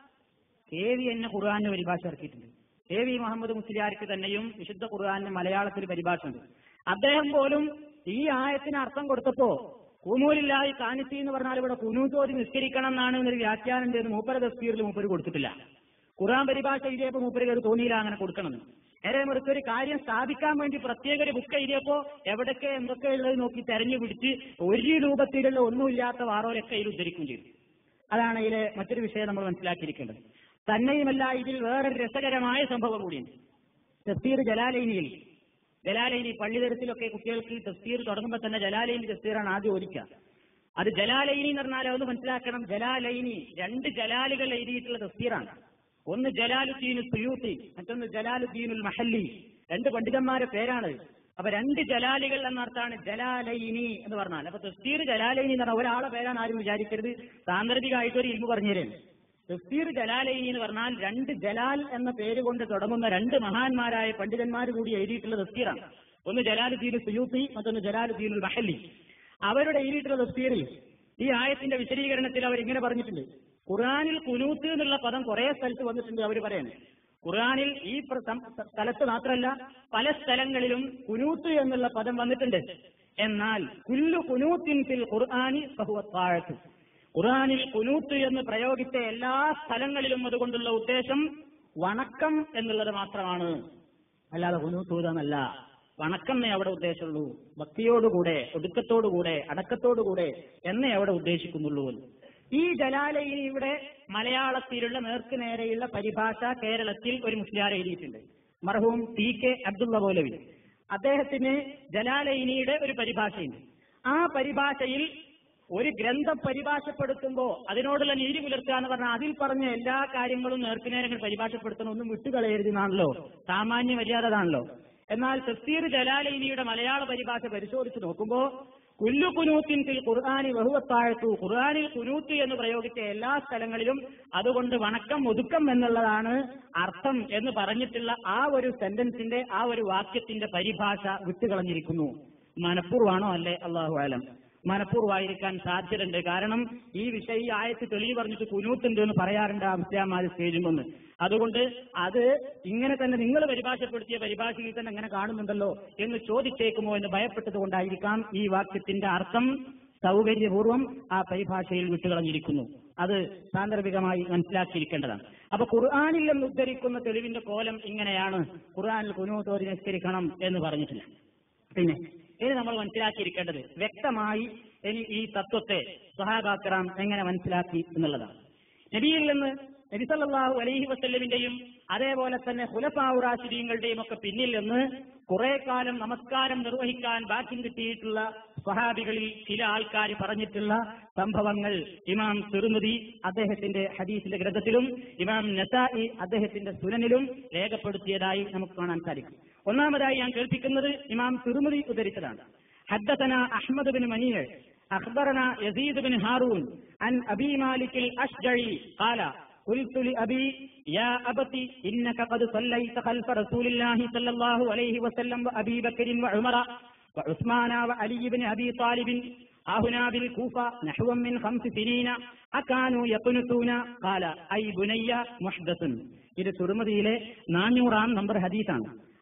എ വി എന്നെ ഖുർആാനിന് പരിഭാഷ ഇറക്കിയിട്ടുണ്ട്. എ വി മുഹമ്മദ് മുസ്ലിയാർക്ക് തന്നെയും വിശുദ്ധ ഖുർആാനിന് മലയാളത്തിൽ പരിഭാഷ ഉണ്ട്. അദ്ദേഹം പോലും ഈ ആയത്തിന് അർത്ഥം കൊടുത്തപ്പോ ഖൂമൂലില്ലാഹി ഖാനിതീ എന്ന് പറഞ്ഞാൽ ഇവിടെ ഖുനൂത്തോതി നിസ്കരിക്കണം എന്നാണ് എന്നൊരു വ്യാഖ്യാനം ചെയ്ത് മൂപ്പര തഫ്സീറിൽ മൂപ്പര് കൊടുത്തിട്ടില്ല. ഖുർആൻ പരിഭാഷ എഴുതിയപ്പോ മൂപ്പര് ഒരു തോന്നിയില്ല അങ്ങനെ കൊടുക്കണം. നേരെ മറിച്ച് ഒരു കാര്യം സ്ഥാപിക്കാൻ വേണ്ടി പ്രത്യേക ഒരു ബുക്ക് എഴുതിയപ്പോ എവിടൊക്കെ എന്തൊക്കെ ഉള്ളത് നോക്കി തെരഞ്ഞു പിടിച്ച് ഒരു രൂപത്തിലുള്ള ഒന്നുമില്ലാത്ത വാറോലൊക്കെ ഇതിൽ ഉദ്ധരിക്കുകയും ചെയ്തു. അതാണ് ഇതിലെ മറ്റൊരു വിഷയം നമ്മൾ മനസ്സിലാക്കിയിരിക്കേണ്ടത്. തന്നെയുമല്ല, ഇതിൽ വേറൊരു രസകരമായ സംഭവം കൂടിയുണ്ട്. തഫ്സീർ ജലാലൈനിയിൽ, ജലാലൈനി പള്ളിതരത്തിലൊക്കെ കുട്ടികൾക്ക് തഫ്സീർ തുടങ്ങുമ്പോൾ തന്നെ ജലാലൈനി തഫ്സീറാണ് ആദ്യം ഓദിക്കുക. അത് ജലാലൈനി എന്ന് പറഞ്ഞാൽ അത് മനസ്സിലാക്കണം. ജലാലൈനി രണ്ട് ജലാലുകൾ എഴുതിയിട്ടുള്ള തഫ്സീറാണ്. ഒന്ന് ജലാലുദ്ദീൻ സുയൂത്തി, മറ്റൊന്ന് ജലാലുദ്ദീനുൽ മഹല്ലി. രണ്ട് പണ്ഡിതന്മാരുടെ പേരാണ്. അപ്പൊ രണ്ട് ജലാലികൾ എന്നർത്ഥമാണ് ജലാലൈനി എന്ന് പറഞ്ഞാൽ. അപ്പൊ തഫ്സീർ ജലാലൈനി എന്ന് പറഞ്ഞാൽ ഒരാളെ പേരാണ് ആരും വിചാരിക്കരുത്. സാന്ദർഭികമായിട്ട് ഒരു ഇൽമു പറഞ്ഞുതരാണ്. തഫ്സീർ ജലാലൈനി എന്ന് പറഞ്ഞാൽ രണ്ട് ജലാൽ എന്ന പേര് കൊണ്ട് തുടങ്ങുന്ന രണ്ട് മഹാന്മാരായ പണ്ഡിതന്മാർ കൂടി എഴുതിയിട്ടുള്ള തഫ്സീറാണ്. ഒന്ന് ജലാലുദ്ദീൻ സുയൂത്തി, മറ്റൊന്ന് ജലാലുദ്ദീനുൽ മഹല്ലി. അവരുടെ എഴുതിയിട്ടുള്ള തഫ്സീറിൽ ഈ ആയത്തിന്റെ വിശദീകരണത്തിൽ അവർ ഇങ്ങനെ പറഞ്ഞിട്ടുണ്ട്. ഖുർആനിൽ കുനൂത്ത് എന്നുള്ള പദം കുറെ സ്ഥലത്ത് വന്നിട്ടുണ്ട്. അവർ പറയുന്നത് ഖുർആനിൽ ഈ സ്ഥലത്ത് മാത്രമല്ല പല സ്ഥലങ്ങളിലും കുനൂത്ത് എന്നുള്ള പദം വന്നിട്ടുണ്ട്. എന്നാൽ കുല്ലു കുനൂത്തിൻ ഫിൽ ഖുർആനി ഫഹുവ ത്വാഅത്ത്, ഖുർആനിൽ കുനൂത്ത് എന്ന് പ്രയോഗിച്ച എല്ലാ സ്ഥലങ്ങളിലും അതുകൊണ്ടുള്ള ഉദ്ദേശം വണക്കം എന്നുള്ളത് മാത്രമാണ്, അല്ലാതെ കുനൂത്ത് എന്നല്ല. വണക്കം എന്നേ അവിടെ ഉദ്ദേശമുള്ളൂ. ഭക്തിയോടുകൂടെ, ഒടുക്കത്തോടുകൂടെ, അടക്കത്തോടുകൂടെ എന്നേ അവിടെ ഉദ്ദേശിക്കുന്നുള്ളൂ. ഈ ജലാലൈനിയുടെ മലയാളത്തിലുള്ള നേർക്ക് നേരെയുള്ള പരിഭാഷ കേരളത്തിൽ ഒരു മുസ്ലിയാർ എഴുതിയിട്ടുണ്ട്, മർഹൂം ടി കെ അബ്ദുള്ള മൗലവി. അദ്ദേഹത്തിന് ജലാലൈനിയുടെ ഒരു പരിഭാഷയുണ്ട്. ആ പരിഭാഷയിൽ ഒരു ഗ്രന്ഥം പരിഭാഷപ്പെടുത്തുമ്പോൾ അതിനോടുള്ള നീതി പുലർത്തുക എന്ന് പറഞ്ഞാൽ അതിൽ പറഞ്ഞ എല്ലാ കാര്യങ്ങളും നേർക്കുനേരങ്ങൾ പരിഭാഷപ്പെടുത്തണം, ഒന്നും വിട്ടുകളയരുതെന്നാണല്ലോ, സാമാന്യ മര്യാദ ആണല്ലോ. എന്നാൽ തഫ്സീർ ജലാലൈനിയുടെ മലയാള പരിഭാഷ പരിശോധിച്ച് നോക്കുമ്പോൾ കുല്ലു കുനൂത്തിൻ ഫിൽ ഖുർആനി വഹുവ ത്വാഅത്തു, ഖുർആനിൽ കുനൂത്ത് എന്ന് പ്രയോഗിച്ച എല്ലാ സ്ഥലങ്ങളിലും അതുകൊണ്ട് വണക്കം, ഒതുക്കം എന്നുള്ളതാണ് അർത്ഥം എന്ന് പറഞ്ഞിട്ടുള്ള ആ ഒരു സെന്റൻസിന്റെ, ആ ഒരു വാക്യത്തിന്റെ പരിഭാഷ വിട്ടുകളഞ്ഞിരിക്കുന്നു. മനഃപൂർവ്വമാണോ അല്ലേ? അല്ലാഹു അലം. മനഃപൂർവ്വമായിരിക്കാൻ സാധ്യതയുണ്ട്. കാരണം ഈ വിഷയം ഈ ആയത്ത് തെളിവ് പറഞ്ഞിട്ട് കുനൂത്തുണ്ട് എന്ന് പറയാറുണ്ട് ആ മുസ്ലിംമാർ സ്റ്റേജിൽ നിന്ന്. അതുകൊണ്ട് അത് ഇങ്ങനെ തന്നെ നിങ്ങൾ പരിഭാഷപ്പെടുത്തിയ പരിഭാഷയിൽ തന്നെ അങ്ങനെ കാണുന്നുണ്ടല്ലോ എന്ന് ചോദിച്ചേക്കുമോ എന്ന് ഭയപ്പെട്ടത് കൊണ്ടായിരിക്കാം ഈ വാക്യത്തിന്റെ അർത്ഥം സൗകര്യപൂർവ്വം ആ പരിഭാഷയിൽ വിട്ടുകളഞ്ഞിരിക്കുന്നു. അത് സാന്ദർഭികമായി മനസ്സിലാക്കിയിരിക്കേണ്ടതാണ്. അപ്പൊ ഖുർആനിൽ നിന്ന് ഉദ്ധരിക്കുന്ന തെളിവിന്റെ കോലം ഇങ്ങനെയാണ്. ഖുർആനിൽ കുനൂത്ത് നിസ്കരിക്കണം എന്ന് പറഞ്ഞിട്ടില്ല. പിന്നെ ഇനി നമ്മൾ മനസ്സിലാക്കിയിരിക്കേണ്ടത് വ്യക്തമായി ഇനി ഈ തത്വത്തെ സ്വഹാബാക്കറാം എങ്ങനെ മനസ്സിലാക്കി എന്നുള്ളതാണ്. നബിയിൽ നിന്ന്, നബി സല്ലല്ലാഹു അലൈഹി വസല്ലമിന്റെയും അതേപോലെ തന്നെ ഖുലഫാഉർ റാഷിദീങ്ങളുടെയും ഒക്കെ പിന്നിൽ നിന്ന് കുറെ കാലം നമസ്കാരം നിർവഹിക്കാൻ ഭാഗ്യം കിട്ടിയിട്ടുള്ള സ്വഹാബികളിൽ ചില ആൾക്കാർ പറഞ്ഞിട്ടുള്ള സംഭവങ്ങൾ ഇമാം തിർമിദി അദ്ദേഹത്തിന്റെ ഹദീസിന്റെ ഗ്രന്ഥത്തിലും ഇമാം നസാഇ അദ്ദേഹത്തിന്റെ സുനനിലും രേഖപ്പെടുത്തിയതായി നമുക്ക് കാണാൻ സാധിക്കും. ഒന്നാമതായി ഞാൻ കേൾപ്പിക്കുന്നത് ഇമാം തിർമിദി ഉദ്ധരിച്ചതാണ്. ഹദ്ദസനാ അഹ്മദ് ബിൻ മനീഅ് അഖ്ബറനാ യസീദ് ബിൻ ഹാറൂൻ അൻ അബീ മാലിക്കിൽ അശ്ജഈ ഖാല قلت لأبي يا أبتي إنك قد صليت خلف رسول الله صلى الله عليه وسلم وأبي بكر وعمر وعثمان وعلي بن أبي طالب هنا بالكوفة نحو من خمس سنين أكانوا يقنتون قال أي بني محدث. ഇത് തുർമുദിയിലെ നാനൂറാം നമ്പർ ഹദീസാണ്.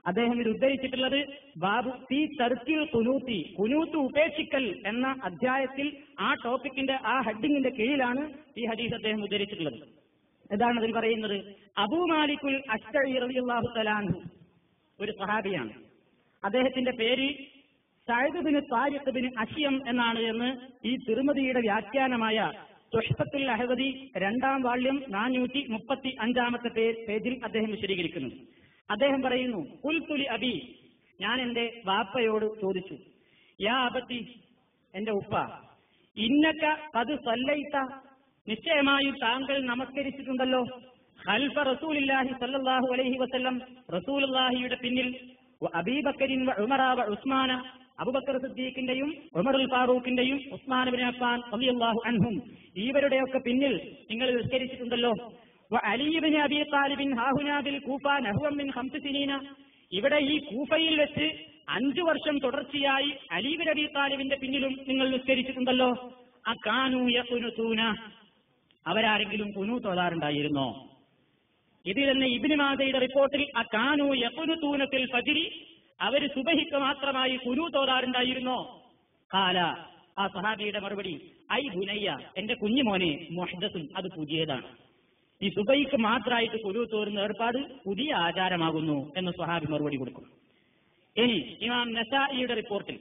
അദ്ദേഹം ഇത് ഉദ്ധരിച്ചിട്ടുള്ളത് ബാബു ഫീ തർക്കിൽ കുനൂത്തി, കുനൂത്ത് ഉപേക്ഷിക്കൽ എന്ന അധ്യായത്തിൽ ആ ടോപ്പിക്കിന്റെ ആ ഹെഡിങ്ങിന്റെ കീഴിലാണ് ഈ ഹദീസ് അദ്ദേഹം ഉദ്ധരിച്ചിട്ടുള്ളത്. ഇതാണ് അതിൽ പറയുന്നത്. അബൂ മാലിക്കുൽ അശ്അരി റളിയല്ലാഹു തആല അൻഹു ഒരു സഹാബിയാണ്. അദ്ദേഹത്തിന്റെ പേര് Saad bin Tariq bin Ashyam എന്നാണ് എന്ന് ഈ തിരുമതിയുടെ വ്യാഖ്യാനമായ തുഹ്ഫത്തുൽ അഹ്വദി രണ്ടാം വാള്യം നാനൂറ്റി മുപ്പത്തി അഞ്ചാമത്തെ പേജിൽ അദ്ദേഹം വിശദീകരിക്കുന്നു. അദ്ദേഹം പറയുന്നു, ഖുൽതു അബി, ഞാൻ എന്റെ വാപ്പയോട് ചോദിച്ചു, യാ അബത്തി, എന്റെ ഉപ്പ, ഇന്നക ഖദ് സല്ലൈത, നിശ്ചയമായും താങ്കൾ നമസ്കരിച്ചിട്ടുണ്ടല്ലോ, ഖൽഫ റസൂലില്ലാഹി സ്വല്ലല്ലാഹു അലൈഹി വസല്ലം, റസൂലുള്ളാഹിയുടെ പിന്നിൽ, വ അബീബക്കറിൻ വ ഉമറ വ ഉസ്മാന, അബൂബക്കർ സിദ്ദീഖിന്റെയും ഉമറുൽ ഫാറൂഖിന്റെയും ഉസ്മാൻ ഇബ്നു അഫ്ഫാൻ റളിയല്ലാഹു അൻഹും ഇവരുടെയൊക്കെ പിന്നിൽ നിങ്ങൾ നിസ്കരിച്ചിട്ടുണ്ടല്ലോ, വ അലി ഇബ്നു അബീ താലിബിൻ ഹാഹുനാ ബിൽ കൂഫ നഹ്വൻ മിൻ ഖംസ സിനീന, ഇവിടെ ഈ കൂഫയിൽ വെച്ച് അഞ്ചു വർഷം തുടർച്ചയായി അലി ഇബ്നു അബീ താലിബിന്റെ പിന്നിലും നിങ്ങൾ നിസ്കരിച്ചിട്ടുണ്ടല്ലോ, അകാനൂ യഖുനൂന, അവരാരെങ്കിലും ഖുനൂത്ത് ഓതാറുണ്ടായിരുന്നോ? ഇതിൽ തന്നെ ഇബ്നു മാജയുടെ റിപ്പോർട്ടിൽ അകാനൂ യഖുനൂന ഫിൽ ഫജ്രി, അവര് സുബഹിക്ക് മാത്രമായി ഖുനൂത്ത് ഓതാറുണ്ടായിരുന്നോ? ഖാല, ആ സഹാബിയുടെ മറുപടി, ഐ ബുനയ്യ, എന്റെ കുഞ്ഞുമോനെ, മുഹ്ദസുൻ, അത് പുതിയതാണ്. ഈ സുബഹിക്ക് മാത്രമായിട്ട് ഖുനൂത്ത് ഓതുന്ന ഏർപ്പാട് പുതിയ ആചാരമാകുന്നു എന്ന് സ്വഹാബി മറുപടി കൊടുക്കും. ഇനി ഇമാം നസായിയുടെ റിപ്പോർട്ടിൽ,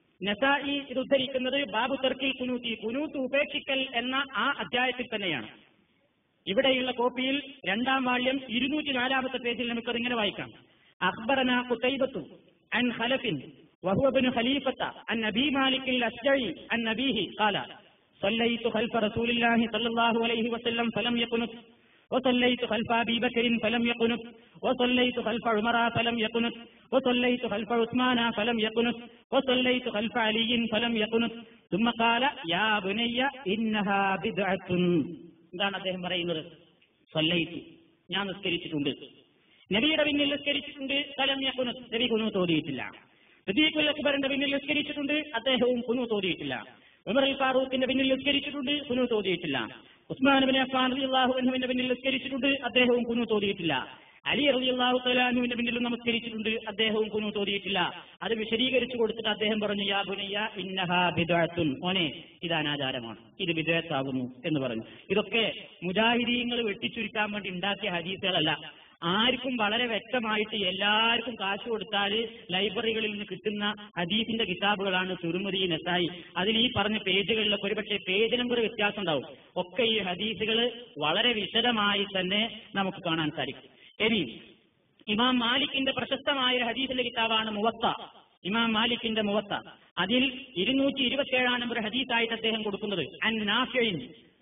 നസായി ഇത് ഉദ്ധരിക്കുന്നത് ബാബു തർക്കിൽ ഖുനൂത്തി, ഖുനൂത്ത് ഉപേക്ഷിക്കൽ എന്ന ആ അധ്യായത്തിൽ തന്നെയാണ്. ഇവിടെയുള്ള കോപ്പിയിൽ രണ്ടാം വാള്യം ഇരുന്നൂറ്റി നാലാമത്തെ പേജിൽ നമുക്കത് ഇങ്ങനെ വായിക്കാം. അഖ്ബറനാ ഖുതൈബത്തു അൻ ഖലഫിൻ വഹുവ ഇബ്നു ഖലീഫത അൻ അബീ മാലിക് അൽ-അശ്ജഈ അൻ നബീഹി ഖാല സല്ലൈതു ഖൽഫ റസൂലില്ലാഹി സ്വല്ലല്ലാഹു അലൈഹി വസല്ലം ഫലം യഖുനുത് വസല്ലൈതു ഖൽഫ അബീ ബക്കറിൻ ഫലം യഖുനുത് വസല്ലൈതു ഖൽഫ ഉമറ ഫലം യഖുനുത് വസല്ലൈതു ഖൽഫ ഉസ്മാന ഫലം യഖുനുത് വസല്ലൈതു ഖൽഫ അലിയിൻ ഫലം യഖുനുത് ثم قال يا بني انها بدعه. എന്താണ് അദ്ദേഹം പറയുന്നത്? സല്ലൈതു, ഞാൻ നിസ്കരിച്ചിട്ടുണ്ട്, നബിയുടെ പിന്നിൽ നിസ്കരിച്ചിട്ടുണ്ട്, ഫലം യഖുനുത്, നബി ഖുനൂത്ത് ഓതിയിട്ടില്ല. സിദ്ദീഖുൽ അക്ബറിന്റെ പിന്നിൽ നിസ്കരിച്ചിട്ടുണ്ട്, അദ്ദേഹവും ഖുനൂത്ത് ഓതിയിട്ടില്ല. ഉമർ അൽ ഫാറൂഖിന്റെ പിന്നിൽ നിസ്കരിച്ചിട്ടുണ്ട്, ഖുനൂത്ത് ഓതിയിട്ടില്ല. ഉസ്മാൻ ഇബ്നു അഫ്ഫാൻ റളിയല്ലാഹു അൻഹുവിന്റെ പിന്നിൽ നിസ്കരിച്ചിട്ടുണ്ട്, അദ്ദേഹവും ഖുനൂത്ത് ഓതിയിട്ടില്ല. അലി റളിയല്ലാഹു തആല അൻഹുവിന്റെ പിന്നിലും നമസ്കരിച്ചിട്ടുണ്ട്, അദ്ദേഹവും ഖുനൂത്ത് ഓതിയിട്ടില്ല. അത് വിശദീകരിച്ചു കൊടുത്തിട്ട് അദ്ദേഹം പറഞ്ഞു, യാ ബുനയ്യ ഇന്നഹാ ബിദ്അത്തുൻ, മോനെ, ഇത് അനാചാരമാണ്, ഇത് ബിദ്അത്താകുന്നു എന്ന് പറഞ്ഞു. ഇതൊക്കെ മുജാഹിദീങ്ങൾ വെട്ടിച്ചുരുക്കാൻ വേണ്ടി ഉണ്ടാക്കിയ ഹദീസുകളല്ല. ആർക്കും വളരെ വ്യക്തമായിട്ട് എല്ലാവർക്കും കാശ് കൊടുത്താൽ ലൈബ്രറികളിൽ നിന്ന് കിട്ടുന്ന ഹദീസിന്റെ കിതാബുകളാണ് തുർമുദി, നസായി. അതിൽ ഈ പറഞ്ഞ പേജുകളിലൊക്കെ ഒരുപക്ഷെ പേജ് നമ്പർ വ്യത്യാസം ഉണ്ടാവും. ഒക്കെ ഈ ഹദീസുകൾ വളരെ വിശദമായി തന്നെ നമുക്ക് കാണാൻ സാധിക്കും. ഇനി ഇമാം മാലിക്കിന്റെ പ്രശസ്തമായ ഒരു ഹദീസിന്റെ കിതാബാണ് മുവത്ത. ഇമാം മാലിക്കിന്റെ മുവത്ത, അതിൽ ഇരുന്നൂറ്റി ഇരുപത്തി ഏഴാം നമ്പർ ഹദീസായിട്ട് അദ്ദേഹം കൊടുക്കുന്നത് അൻ നാഫിഇൻ,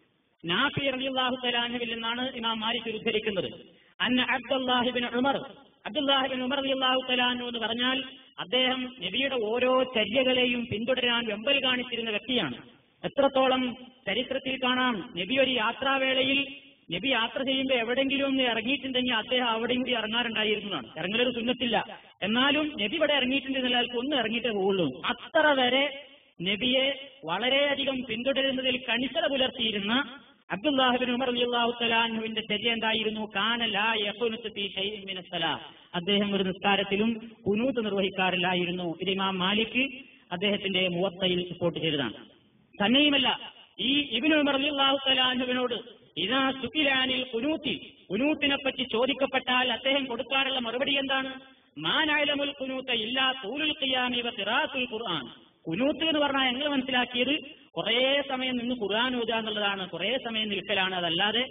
നാഫി റളിയല്ലാഹു തആല അൻഹുവിൽ നിന്നാണ് ഇമാം മാലിക് ഉദ്ധരിക്കുന്നത്. അന്ന അബ്ദുല്ലാഹി ഇബ്നു ഉമർ, അബ്ദുല്ലാഹി ഇബ്നു ഉമർ റളിയല്ലാഹു തആല അൻഹു എന്ന് പറഞ്ഞാൽ അദ്ദേഹം നബിയുടെ ഓരോ ചര്യകളെയും പിന്തുടരാൻ വെമ്പൽ കാണിച്ചിരുന്ന വ്യക്തിയാണ്. എത്രത്തോളം ചരിത്രത്തിൽ കാണാം, നബി ഒരു യാത്രാവേളയിൽ നബി യാത്ര ചെയ്യുമ്പോൾ എവിടെങ്കിലും ഒന്ന് ഇറങ്ങിയിട്ടുണ്ടെങ്കിൽ അദ്ദേഹം അവിടെയും കൂടി ഇറങ്ങാറുണ്ടായിരുന്നതാണ്. ഇറങ്ങലൊരു സുന്നത്തില്ല, എന്നാലും നബി ഇവിടെ ഇറങ്ങിയിട്ടുണ്ടെങ്കിൽ അയാൾക്ക് ഒന്ന് ഇറങ്ങിയിട്ടേ പോകുള്ളൂ. അത്ര വരെ നബിയെ വളരെയധികം പിന്തുടരുന്നതിൽ കണിശത പുലർത്തിയിരുന്ന അബ്ദുല്ലാഹി ഇബ്നു ഉമർ റളിയല്ലാഹു തആല അൻഹുവിന്റെ ചര്യ എന്തായിരുന്നു? കാന ലാ യഖുനുതു ഫീ ശൈഇൻ മിന സ്വലാ, അദ്ദേഹം ഒരു നിസ്കാരത്തിലും ഖുനൂത്ത് നിർവഹിക്കാറില്ലായിരുന്നു. ഇത് ഇമാം മാലിക് അദ്ദേഹത്തിന്റെ മുവത്തയിൽ റിപ്പോർട്ട് ചെയ്തതാണ്. തന്നെയുമല്ല, ഈ ഇബ്നു ഉമർ റളിയല്ലാഹു തആല അൻഹുവിനോട് ഇദാ സുഖിലാനിൽ ഖുനൂത്തി, ഖുനൂത്തിനെ പറ്റി ചോദിക്കപ്പെട്ടാൽ അദ്ദേഹം കൊടുക്കാറുള്ള മറുപടി എന്താണ്? മാ നഅലമുൽ ഖുനൂത ഇല്ലാ തൂലുൽ ഖിയാമി വ ഖിറാഅത്തുൽ ഖുർആൻ. ഖുനൂത്ത് എന്ന് പറഞ്ഞാൽ ഞങ്ങൾ മനസ്സിലാക്കിയത് കുറേ സമയം നിന്ന് ഖുർആൻ ഓതുക എന്നുള്ളതാണ്, കുറേ സമയം നിൽക്കലാണ്, അതല്ലാതെ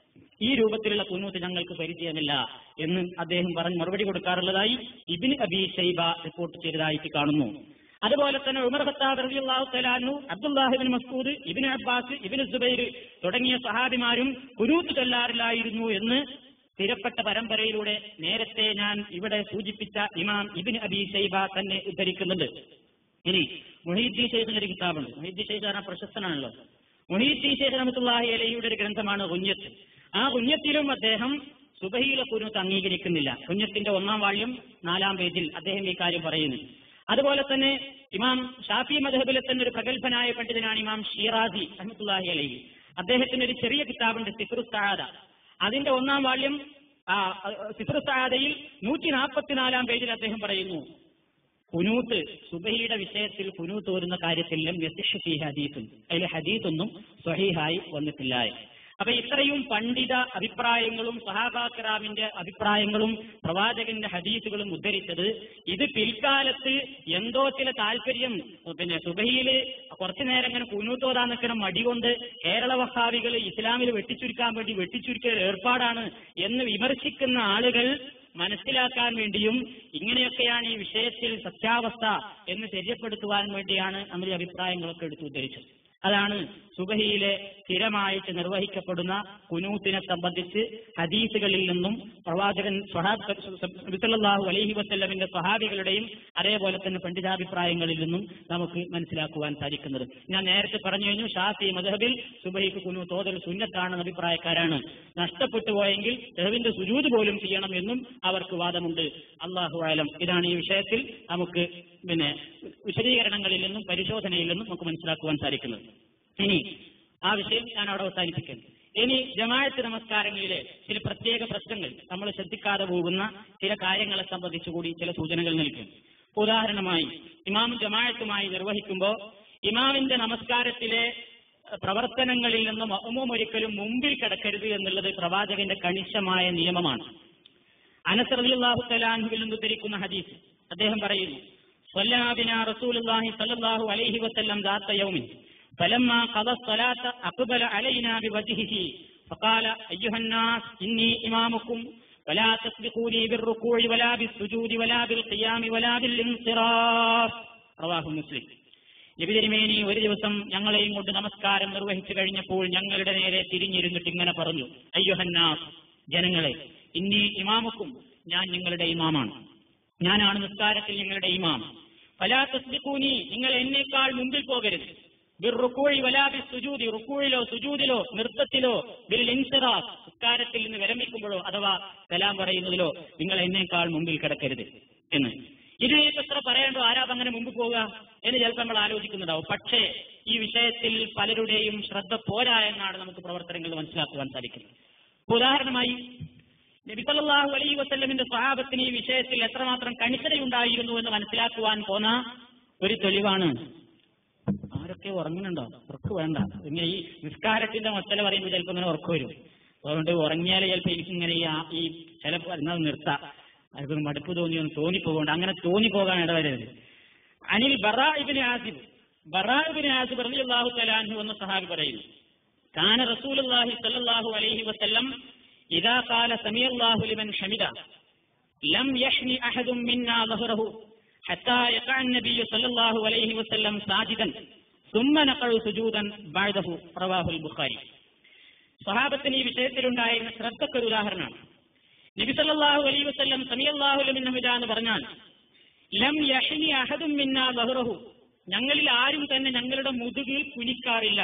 ഈ രൂപത്തിലുള്ള ഖുനൂത്ത് ഞങ്ങൾക്ക് പരിചയമില്ല എന്ന് അദ്ദേഹം പറഞ്ഞ് മറുപടി കൊടുക്കാറുള്ളതായി ഇബ്നു അബീ ശൈബ റിപ്പോർട്ട് ചെയ്തതായിട്ട് കാണുന്നു. അതുപോലെ തന്നെ ഉമർ ഖത്താബ് റളിയല്ലാഹു തആല അൻഹു, Abdullahi ibn Masud, ibn Abbas, ibn Zubair തുടങ്ങിയ സഹാബിമാരും ഖുനൂത്ത് ചൊല്ലാറില്ലായിരുന്നു എന്ന് സ്ഥിരപ്പെട്ട പരമ്പരയിലൂടെ നേരത്തെ ഞാൻ ഇവിടെ സൂചിപ്പിച്ച ഇമാം ഇബ്നു അബീ ശൈബ തന്നെ ഉദ്ധരിക്കുന്നുണ്ട്. ഇനി മുഹീദ്ദീൻ ശൈഖിന്റെ ഒരു കിതാബുണ്ട്. മുഹീദ്ദീൻ ശൈഖ് പറഞ്ഞ പ്രശസ്തനാണല്ലോ. മുഹീദ്ദീൻ ശൈഖ് റഹ്മത്തുള്ളാഹി അലൈഹിയുടെ ഒരു ഗ്രന്ഥമാണ് ഗുഞ്ഞത്ത്. ആ ഗുഞ്ഞത്തിലും അദ്ദേഹം സുബഹിയിലെ ഖുനൂത്ത് അംഗീകരിക്കുന്നില്ല. ഗുഞ്ഞത്തിന്റെ ഒന്നാം വാള്യം നാലാം പേജിൽ അദ്ദേഹം ഈ കാര്യം പറയുന്നു. അതുപോലെ തന്നെ ഇമാം ഷാഫി മദ്ഹബിലെ തന്നെ ഒരു പ്രഗത്ഭനായ പണ്ഡിതനാണ് ഇമാം ഷീറാസി റഹ്മത്തുള്ളാഹി അലൈഹി. അദ്ദേഹത്തിന്റെ ഒരു ചെറിയ കിതാബുണ്ട് സിഫ്റുസ് സആദ. അതിന്റെ ഒന്നാം വാള്യം ആ സിഫ്ർ സഅദയിൽ നൂറ്റി നാൽപ്പത്തിനാലാം പേജിൽ അദ്ദേഹം പറയുന്നു, കുനൂത്ത് സുബഹിയുടെ വിഷയത്തിൽ കുനൂത്ത് വരുന്ന കാര്യത്തിൽ ലം യസിഹ് ഫീ ഹദീസുൻ, അതിൽ ഹദീസൊന്നും സ്വഹീഹായി വന്നിട്ടില്ല. അപ്പൊ ഇത്രയും പണ്ഡിത അഭിപ്രായങ്ങളും സഹാബാക്കിറാമിന്റെ അഭിപ്രായങ്ങളും പ്രവാചകന്റെ ഹദീസുകളും ഉദ്ധരിച്ചത് ഇത് പിൽക്കാലത്ത് എന്തോ ചില താല്പര്യം, പിന്നെ സുബഹിയില് കുറച്ചു നേരം ഇങ്ങനെ കുനൂത്തോതാൻ നിൽക്കുന്ന മടികൊണ്ട് കേരള വഹാബികൾ ഇസ്ലാമിൽ വെട്ടിച്ചുരുക്കാൻ വേണ്ടി വെട്ടിച്ചുരുക്കിയ ഏർപ്പാടാണ് എന്ന് വിമർശിക്കുന്ന ആളുകൾ മനസ്സിലാക്കാൻ വേണ്ടിയും ഇങ്ങനെയൊക്കെയാണ് ഈ വിഷയത്തിൽ സത്യാവസ്ഥ എന്ന് തെര്യപ്പെടുത്തുവാൻ വേണ്ടിയാണ് നമ്മൾ ഈ അഭിപ്രായങ്ങളൊക്കെ എടുത്തു ഉദ്ധരിച്ചത്. അതാണ് സുബഹിയിലെ സ്ഥിരമായിട്ട് നിർവഹിക്കപ്പെടുന്ന കുനൂത്തിനെ സംബന്ധിച്ച് ഹദീസുകളിൽ നിന്നും പ്രവാചകൻ സ്വല്ലല്ലാഹു അലൈഹി വസല്ലമിന്റെ സ്വഹാബികളുടെയും അതേപോലെ തന്നെ പണ്ഡിതാഭിപ്രായങ്ങളിൽ നിന്നും നമുക്ക് മനസ്സിലാക്കുവാൻ സാധിക്കുന്നത്. ഞാൻ നേരത്തെ പറഞ്ഞു കഴിഞ്ഞു, ഷാഫി മദ്ഹബിൽ സുബഹിക്ക് കുനൂത്ത് ഓതൽ സുന്നത്താണെന്ന അഭിപ്രായക്കാരാണ്. നഷ്ടപ്പെട്ടു പോയെങ്കിൽ സെഹ്വിന്റെ സുജൂദ് പോലും ചെയ്യണം എന്നും അവർക്ക് വാദമുണ്ട്. അല്ലാഹു അഅലം. ഇതാണ് ഈ വിഷയത്തിൽ നമുക്ക് പിന്നെ വിശദീകരണങ്ങളിൽ നിന്നും പരിശോധനയിൽ നിന്നും നമുക്ക് മനസ്സിലാക്കുവാൻ സാധിക്കുന്നത്. ഇനി ആ വിഷയം ഞാൻ അവിടെ അവസാനിപ്പിക്കുന്നു. ഇനി ജമാഅത്ത് നമസ്കാരങ്ങളിലെ ചില പ്രത്യേക പ്രശ്നങ്ങൾ, നമ്മൾ ശ്രദ്ധിക്കാതെ പോകുന്ന ചില കാര്യങ്ങളെ സംബന്ധിച്ചു കൂടി ചില സൂചനകൾ നൽകും. ഉദാഹരണമായി, ഇമാം ജമാഅത്തുമായി നിർവഹിക്കുമ്പോൾ ഇമാമിന്റെ നമസ്കാരത്തിലെ പ്രവർത്തനങ്ങളിൽ നിന്നും മഅ്മൂം ഒരിക്കലും മുമ്പിൽ കിടക്കരുത് എന്നുള്ളത് പ്രവാചകന്റെ കണിശമായ നിയമമാണ്. അനസ് റളിയല്ലാഹു തആല അൻഹുവിൽ നിന്ന് ഉദ്ധരിക്കുന്ന ഹദീസ്, അദ്ദേഹം പറയുന്നു, സ്വല്ലല്ലാ ബിനാ റസൂലുള്ളാഹി സ്വല്ലല്ലാഹു അലൈഹി വസല്ലം ദാത്ത യൗമിൻ ഫലമ്മാ ഖദ الصلاة അഖ്ബല അലൈനാ ബിവജ്ഹിഹി ഫഖാല അയ്യുഹന്നാസ് ഇന്നി ഇമാമുക്കും വലാ തസ്ബിഖൂനി ബിർറുകൂഇ വലാ ബിസ്സുജൂദി വലാ ബിൽഖിയാമി വലാ ബിൽഇൻസിറാഫ്. റവാഹു മുസ്ലിം. നബി തിരുമേനി ഒരു ദിവസം ഞങ്ങളെയും കൊണ്ട് നമസ്കാരം നിർവഹിച്ചു കഴിഞ്ഞപ്പോൾ ഞങ്ങളുടെ നേരെ തിരിഞ്ഞിരുന്നിട്ട് ഇങ്ങനെ പറഞ്ഞു, അയ്യുഹന്നാസ്, ജനങ്ങളെ, ഇന്നി ഇമാമുക്കും, ഞാൻ നിങ്ങളുടെ ഇമാമാണ്, ഞാനാണ് നിസ്കാരത്തിൽ നിങ്ങളുടെ ഇമാം. ഫലാ തസ്ബിഖൂനി, നിങ്ങൾ എന്നേക്കാൾ മുമ്പിൽ പോകരുത്. ബിർറുകൂഇ വലാ ബിസ്സുജൂദി, റുകൂഇലോ സുജൂദിലോ നൃത്തത്തിലോ, ബിൽ ഇൻസിറാഫ്, നിസ്കാരത്തിൽ നിന്ന് വിരമിക്കുമ്പോഴോ അഥവാ സലാം പറയുന്നതിലോ നിങ്ങൾ എന്നേക്കാൾ മുമ്പിൽ കിടക്കരുത് എന്ന്. ഇതിനെയൊക്കെ എത്ര പറയേണ്ടോ, ആരാ അങ്ങനെ മുമ്പ് പോവുക എന്ന് ചിലപ്പോൾ നമ്മൾ ആലോചിക്കുന്നുണ്ടാവും. പക്ഷേ ഈ വിഷയത്തിൽ പലരുടെയും ശ്രദ്ധ പോരാ എന്നാണ് നമുക്ക് പ്രവർത്തനങ്ങൾ മനസ്സിലാക്കുവാൻ സാധിക്കുന്നത്. ഉദാഹരണമായി, നബി സല്ലല്ലാഹു അലൈഹി വസല്ലമിന്റെ സ്വഹാബത്തിന് ഈ വിഷയത്തിൽ എത്രമാത്രം കണിശതയുണ്ടായിരുന്നു എന്ന് മനസ്സിലാക്കുവാൻ പോന്ന ഒരു തെളിവാണ്. ആരൊക്കെ ഉറങ്ങുന്നുണ്ടോ? ഉറക്ക് വേണ്ട. ഇങ്ങനെ ഈ നിസ്കാരത്തിന്റെ മസല പറയുമ്പോൾ ചിലപ്പോൾ ഇങ്ങനെ ഉറക്കം വരും. അതുകൊണ്ട് ഉറങ്ങിയാൽ ചിലപ്പോൾ എനിക്കിങ്ങനെ ഈ ചിലപ്പോൾ എന്നാൽ നിർത്താം, അതൊരു മടുപ്പ് തോന്നിയൊന്ന് തോന്നിപ്പോകണ്ട, അങ്ങനെ തോന്നിപ്പോകാൻ ഇടവരരുത്. അനിൽ ബറാ ഇബ്നു ആസിബ്, ബറാ ഇബ്നു ആസിബ് റളിയല്ലാഹു തആല അൻഹു എന്ന സഹാബി പറയുന്നു, കാന റസൂലുള്ളാഹി സ്വല്ലല്ലാഹു അലൈഹി വസല്ലം ഇദാ ഖാല സമീഅല്ലാഹു ലിമൻ ഹമിദ ലം യഹ്നി അഹദും മിന്നാ ളഹ്റഹു ഹത്താ യഖഅ അൻ-നബിയ്യു സ്വല്ലല്ലാഹു അലൈഹി വസല്ലം സാജിദൻ സുമ്മ നഖഉ സുജൂദൻ ബഅദഹു. റവാഹുൽ ബുഖാരി. സ്വഹാബത്തിന് ഈ വിഷയത്തിലുണ്ടായിരുന്ന ശ്രദ്ധക്കൊരു ഉദാഹരണമാണ്. നബി സല്ലല്ലാഹു അലൈഹി വസല്ലം സമീഅല്ലാഹു ലിമൻ ഹമിദ എന്ന് പറഞ്ഞാൽ ലം യഹ്നി അഹദും മിന്നാ ളഹ്റഹു, ഞങ്ങളിൽ ആരും തന്നെ ഞങ്ങളുടെ മുതുകിൽ കുനിക്കാറില്ല.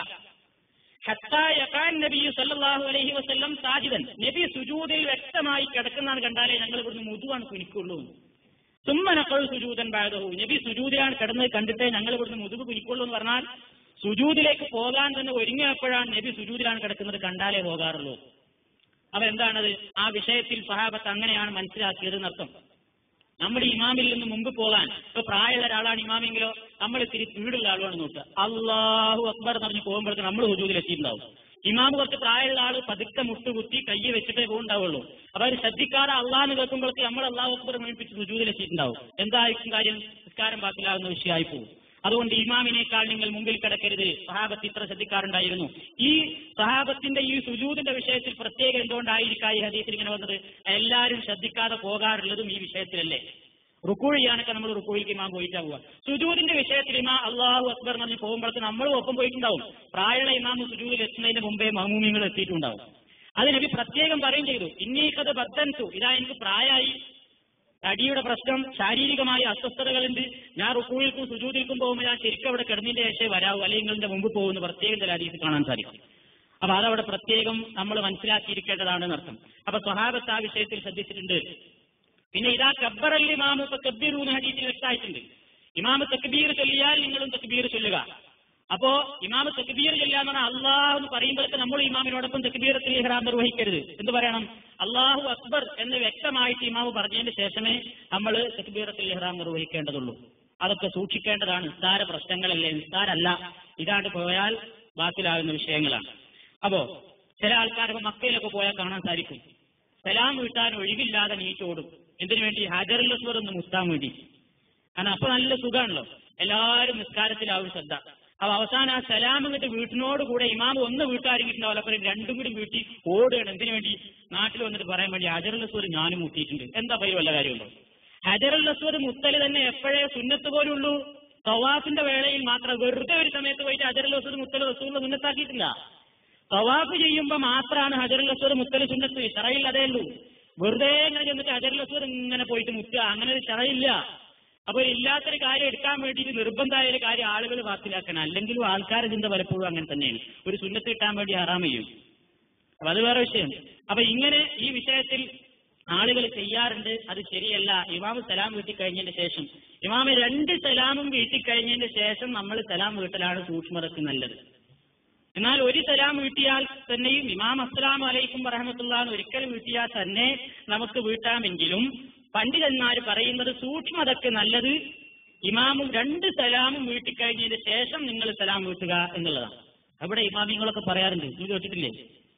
ഹത്താ യഖഅ അൻ-നബിയ്യു സ്വല്ലല്ലാഹു അലൈഹി വസല്ലം സാജിദൻ, നബി സുജൂദിൽ വ്യക്തമായി കിടക്കുന്നതാണ് കണ്ടാലേ ഞങ്ങൾ ഇവിടുന്ന് മുതുവാണ് കുനിക്കുള്ളൂ. സുമ്മ നഖഉ സുജൂദൻ ബഅദഹു, നബി സുജൂദിലാണ് കിടന്നത് കണ്ടിട്ടേ ഞങ്ങൾ ഇവിടുന്ന് മുതുക് കുനിക്കുള്ളൂ എന്ന് പറഞ്ഞാൽ സുജൂദിലേക്ക് പോകാൻ തന്നെ ഒരുങ്ങിയപ്പോഴാണ് നബി സുജൂദിലാണ് കിടക്കുന്നത് കണ്ടാലേ പോകാറുള്ളൂ. അപ്പൊ എന്താണത്? ആ വിഷയത്തിൽ സഹാബത്ത് അങ്ങനെയാണ് മനസ്സിലാക്കിയത് എന്നർത്ഥം. നമ്മുടെ ഇമാമിൽ നിന്ന് മുമ്പ് പോകാൻ, ഇപ്പൊ പ്രായമുള്ള ഒരാളാണ് ഇമാമെങ്കിലോ നമ്മൾ ഇത്തിരി സ്പീഡുള്ള ആളുമാണ് നോക്കുക, അല്ലാഹു അക്ബർ എന്ന് പറഞ്ഞ് പോകുമ്പോഴേക്ക് നമ്മൾ സുജൂദിൽ എത്തിയിട്ടുണ്ടാവും. ഇമാമ് കുറച്ച് പ്രായമുള്ള ആള് പതുക്കെ മുട്ടുകുത്തി കൈ വെച്ചിട്ടേ പോകുന്നുണ്ടാവുള്ളൂ. അപ്പൊ അവർ ശ്രദ്ധിക്കാതെ അള്ളാഹ് കേൾക്കുമ്പോഴേക്ക് നമ്മൾ അല്ലാഹു അക്ബർ മേടിപ്പിച്ച് സുജൂദിൽ എത്തിയിട്ടുണ്ടാവും. എന്തായിരിക്കും കാര്യം? നിസ്കാരം ബാക്കിലാകുന്ന വിഷയമായി പോകും. അതുകൊണ്ട് ഇമാമിനേക്കാൾ നിങ്ങൾ മുമ്പിൽ കിടക്കരുത്. സഹാബത്ത് ഇത്ര ശ്രദ്ധിക്കാറുണ്ടായിരുന്നു. ഈ സഹാബത്തിന്റെ ഈ സുജൂദിന്റെ വിഷയത്തിൽ പ്രത്യേകം എന്തുകൊണ്ടായിരിക്കാം ഈ ഹദീസിൽ ഇങ്ങനെ വന്നത്? എല്ലാവരും ശ്രദ്ധിക്കാതെ പോകാറുള്ളതും ഈ വിഷയത്തിലല്ലേ. റുക്കൂഴിയാണൊക്കെ നമ്മൾ റുക്കൂഴിക്ക് ഇമാം പോയിട്ടാ പോവുക. സുജൂദിന്റെ വിഷയത്തിൽ ഇമാ അല്ലാഹു അക്ബർ എന്ന് പറഞ്ഞ് പോകുമ്പോഴേക്ക് നമ്മളും ഒപ്പം പോയിട്ടുണ്ടാവും. പ്രായമുള്ള ഇമാമ് സുജൂദിൽ എത്തുന്നതിന് മുമ്പേ മഅ്മൂമിങ്ങൾ എത്തിയിട്ടുണ്ടാവും. അത് നബി പ്രത്യേകം പറയും ചെയ്തു, ഇന്നീക്കത് ബദ്ദൻതു, ഇതാ എനിക്ക് പ്രായമായി, അടിയുടെ പ്രശ്നം, ശാരീരികമായ അസ്വസ്ഥതകളുണ്ട്, ഞാൻ റുക്കൂഴിൽക്കും സുജൂദിൽക്കും പോകുമ്പോൾ ഞാൻ ശരിക്കും അവിടെ കിടന്നതിന്റെ ശേഷമേ വരാവൂ, അല്ലെങ്കിൽ നിങ്ങളുടെ മുമ്പ് പോകുന്ന പ്രത്യേകം ചില ഹദീസിൽ കാണാൻ സാധിക്കും. അപ്പൊ അതവിടെ പ്രത്യേകം നമ്മൾ മനസ്സിലാക്കിയിരിക്കേണ്ടതാണെന്ന് അർത്ഥം. അപ്പൊ സ്വഹാബത്ത് ആ വിഷയത്തിൽ ശ്രദ്ധിച്ചിട്ടുണ്ട്. പിന്നെ ഇതാ കബ്ബറൽ ഇമാമു ഫകബ്ബിറൂന ഹദീസിൽ വ്യക്തമായിട്ടുണ്ട്. ഇമാമ് തക്ബീർ ചൊല്ലിയാൽ നിങ്ങളും തക്ബീർ ചൊല്ലുക. അപ്പോ ഇമാമ് തക്ബീർ ചൊല്ലാന്ന് പറഞ്ഞാൽ അള്ളാഹു എന്ന് പറയുമ്പോഴത്തെ നമ്മൾ ഇമാമിനോടൊപ്പം തക്ബീറത്തുൽ ഇഹ്റാം നിർവഹിക്കരുത്. എന്ത് പറയണം? അള്ളാഹു അക്ബർ എന്ന് വ്യക്തമായിട്ട് ഇമാമ് പറഞ്ഞതിന് ശേഷമേ നമ്മൾ തക്ബീറത്തുൽ ഇഹ്റാം നിർവഹിക്കേണ്ടതുള്ളൂ. അതൊക്കെ സൂക്ഷിക്കേണ്ടതാണ്. നിസ്സാര പ്രശ്നങ്ങളല്ലേ, നിസ്സാരല്ല. ഇതാണ്ട് പോയാൽ ബാത്തിലാകുന്ന വിഷയങ്ങളാണ്. അപ്പോ ചില ആൾക്കാരൊക്കെ മക്കയിലൊക്കെ പോയാൽ കാണാൻ സാധിക്കും, സലാം വീട്ടാൻ ഒഴിവില്ലാതെ നീച്ചോടും. എന്തിനു വേണ്ടി? ഹജറുൽ അസ്വദ് ഒന്ന് മുത്താൻ വേണ്ടി. കാരണം അപ്പൊ നല്ല സുഖമാണല്ലോ, എല്ലാവരും നിസ്കാരത്തിലാവും ശ്രദ്ധ. അപ്പൊ അവസാനം ആ സലാം എന്നിട്ട് വീട്ടിനോട് കൂടെ ഇമാമ് ഒന്ന് വീട്ടാരിങ്ങിട്ടുണ്ടാവില്ല, അപ്പൊ രണ്ടും കൂടി വീട്ടിൽ ഓടുകയാണ്. എന്തിനു വേണ്ടി? നാട്ടിൽ വന്നിട്ട് പറയാൻ വേണ്ടി ഹജറുൽ അസ്വദ് ഞാനും മുത്തിയിട്ടുണ്ട്. എന്താ പയ്യ വല്ല കാര്യമുണ്ടോ? ഹജറുൽ അസ്വദ് മുത്തല് തന്നെ എപ്പോഴേ സുന്നത്ത് പോലുള്ളൂ. തവാഫിന്റെ വേളയിൽ മാത്രം, വെറുതെ ഒരു സമയത്ത് പോയിട്ട് ഹജറുൽ അസ്വദ് മുത്തല് റസൂലുള്ളാഹി സുന്നത്താക്കിയിട്ടില്ല. തവാഫ് ചെയ്യുമ്പോൾ മാത്രമാണ് ഹജറുൽ അസ്വദ് മുത്തല് സുന്നത്ത്. ശറയിൽ അതേ ഉള്ളൂ. വെറുതെ ഇങ്ങനെ ചെന്നിട്ട് ഹജറുൽ അസ്വദ് ഇങ്ങനെ പോയിട്ട് മുത്തുക, അങ്ങനെ ഒരു ശറയില്ല. അപ്പൊ ഇല്ലാത്തൊരു കാര്യം എടുക്കാൻ വേണ്ടിയിട്ട് നിർബന്ധമായ ഒരു കാര്യം ആളുകൾ ബാത്തിലാക്കണം. അല്ലെങ്കിലും ആൾക്കാരുടെ ചിന്ത പലപ്പോഴും അങ്ങനെ തന്നെയാണ്, ഒരു സുന്നത്ത് കിട്ടാൻ വേണ്ടി ഹറാം ചെയ്യും. അപ്പൊ അത് വേറെ വിഷയം. അപ്പൊ ഇങ്ങനെ ഈ വിഷയത്തിൽ ആളുകൾ ചെയ്യാറുണ്ട്, അത് ശരിയല്ല. ഇമാമ് സലാം വീട്ടി കഴിഞ്ഞതിന് ശേഷം, ഇമാമ് രണ്ട് സലാമും വീട്ടി കഴിഞ്ഞതിന് ശേഷം നമ്മൾ സലാം വീട്ടലാണ് സൂക്ഷ്മതക്ക് നല്ലത്. എന്നാൽ ഒരു സലാം വീട്ടിയാൽ തന്നെയും ഇമാം അസ്സലാമു അലൈക്കും വറഹ്മത്തുള്ളാഹി എന്ന് ഒരിക്കൽ വീട്ടിയാൽ തന്നെ നമുക്ക് വീട്ടാമെങ്കിലും പണ്ഡിതന്മാർ പറയുന്നത് സൂക്ഷ്മതക്ക് നല്ലത് ഇമാമും രണ്ട് സലാമും വീട്ടിക്കഴിഞ്ഞതിന് ശേഷം നിങ്ങൾ സലാം വീട്ടുക എന്നുള്ളതാണ്. അവിടെ ഇമാമിങ്ങളൊക്കെ പറയാറുണ്ട്, നിങ്ങൾ കേട്ടിട്ടില്ലേ?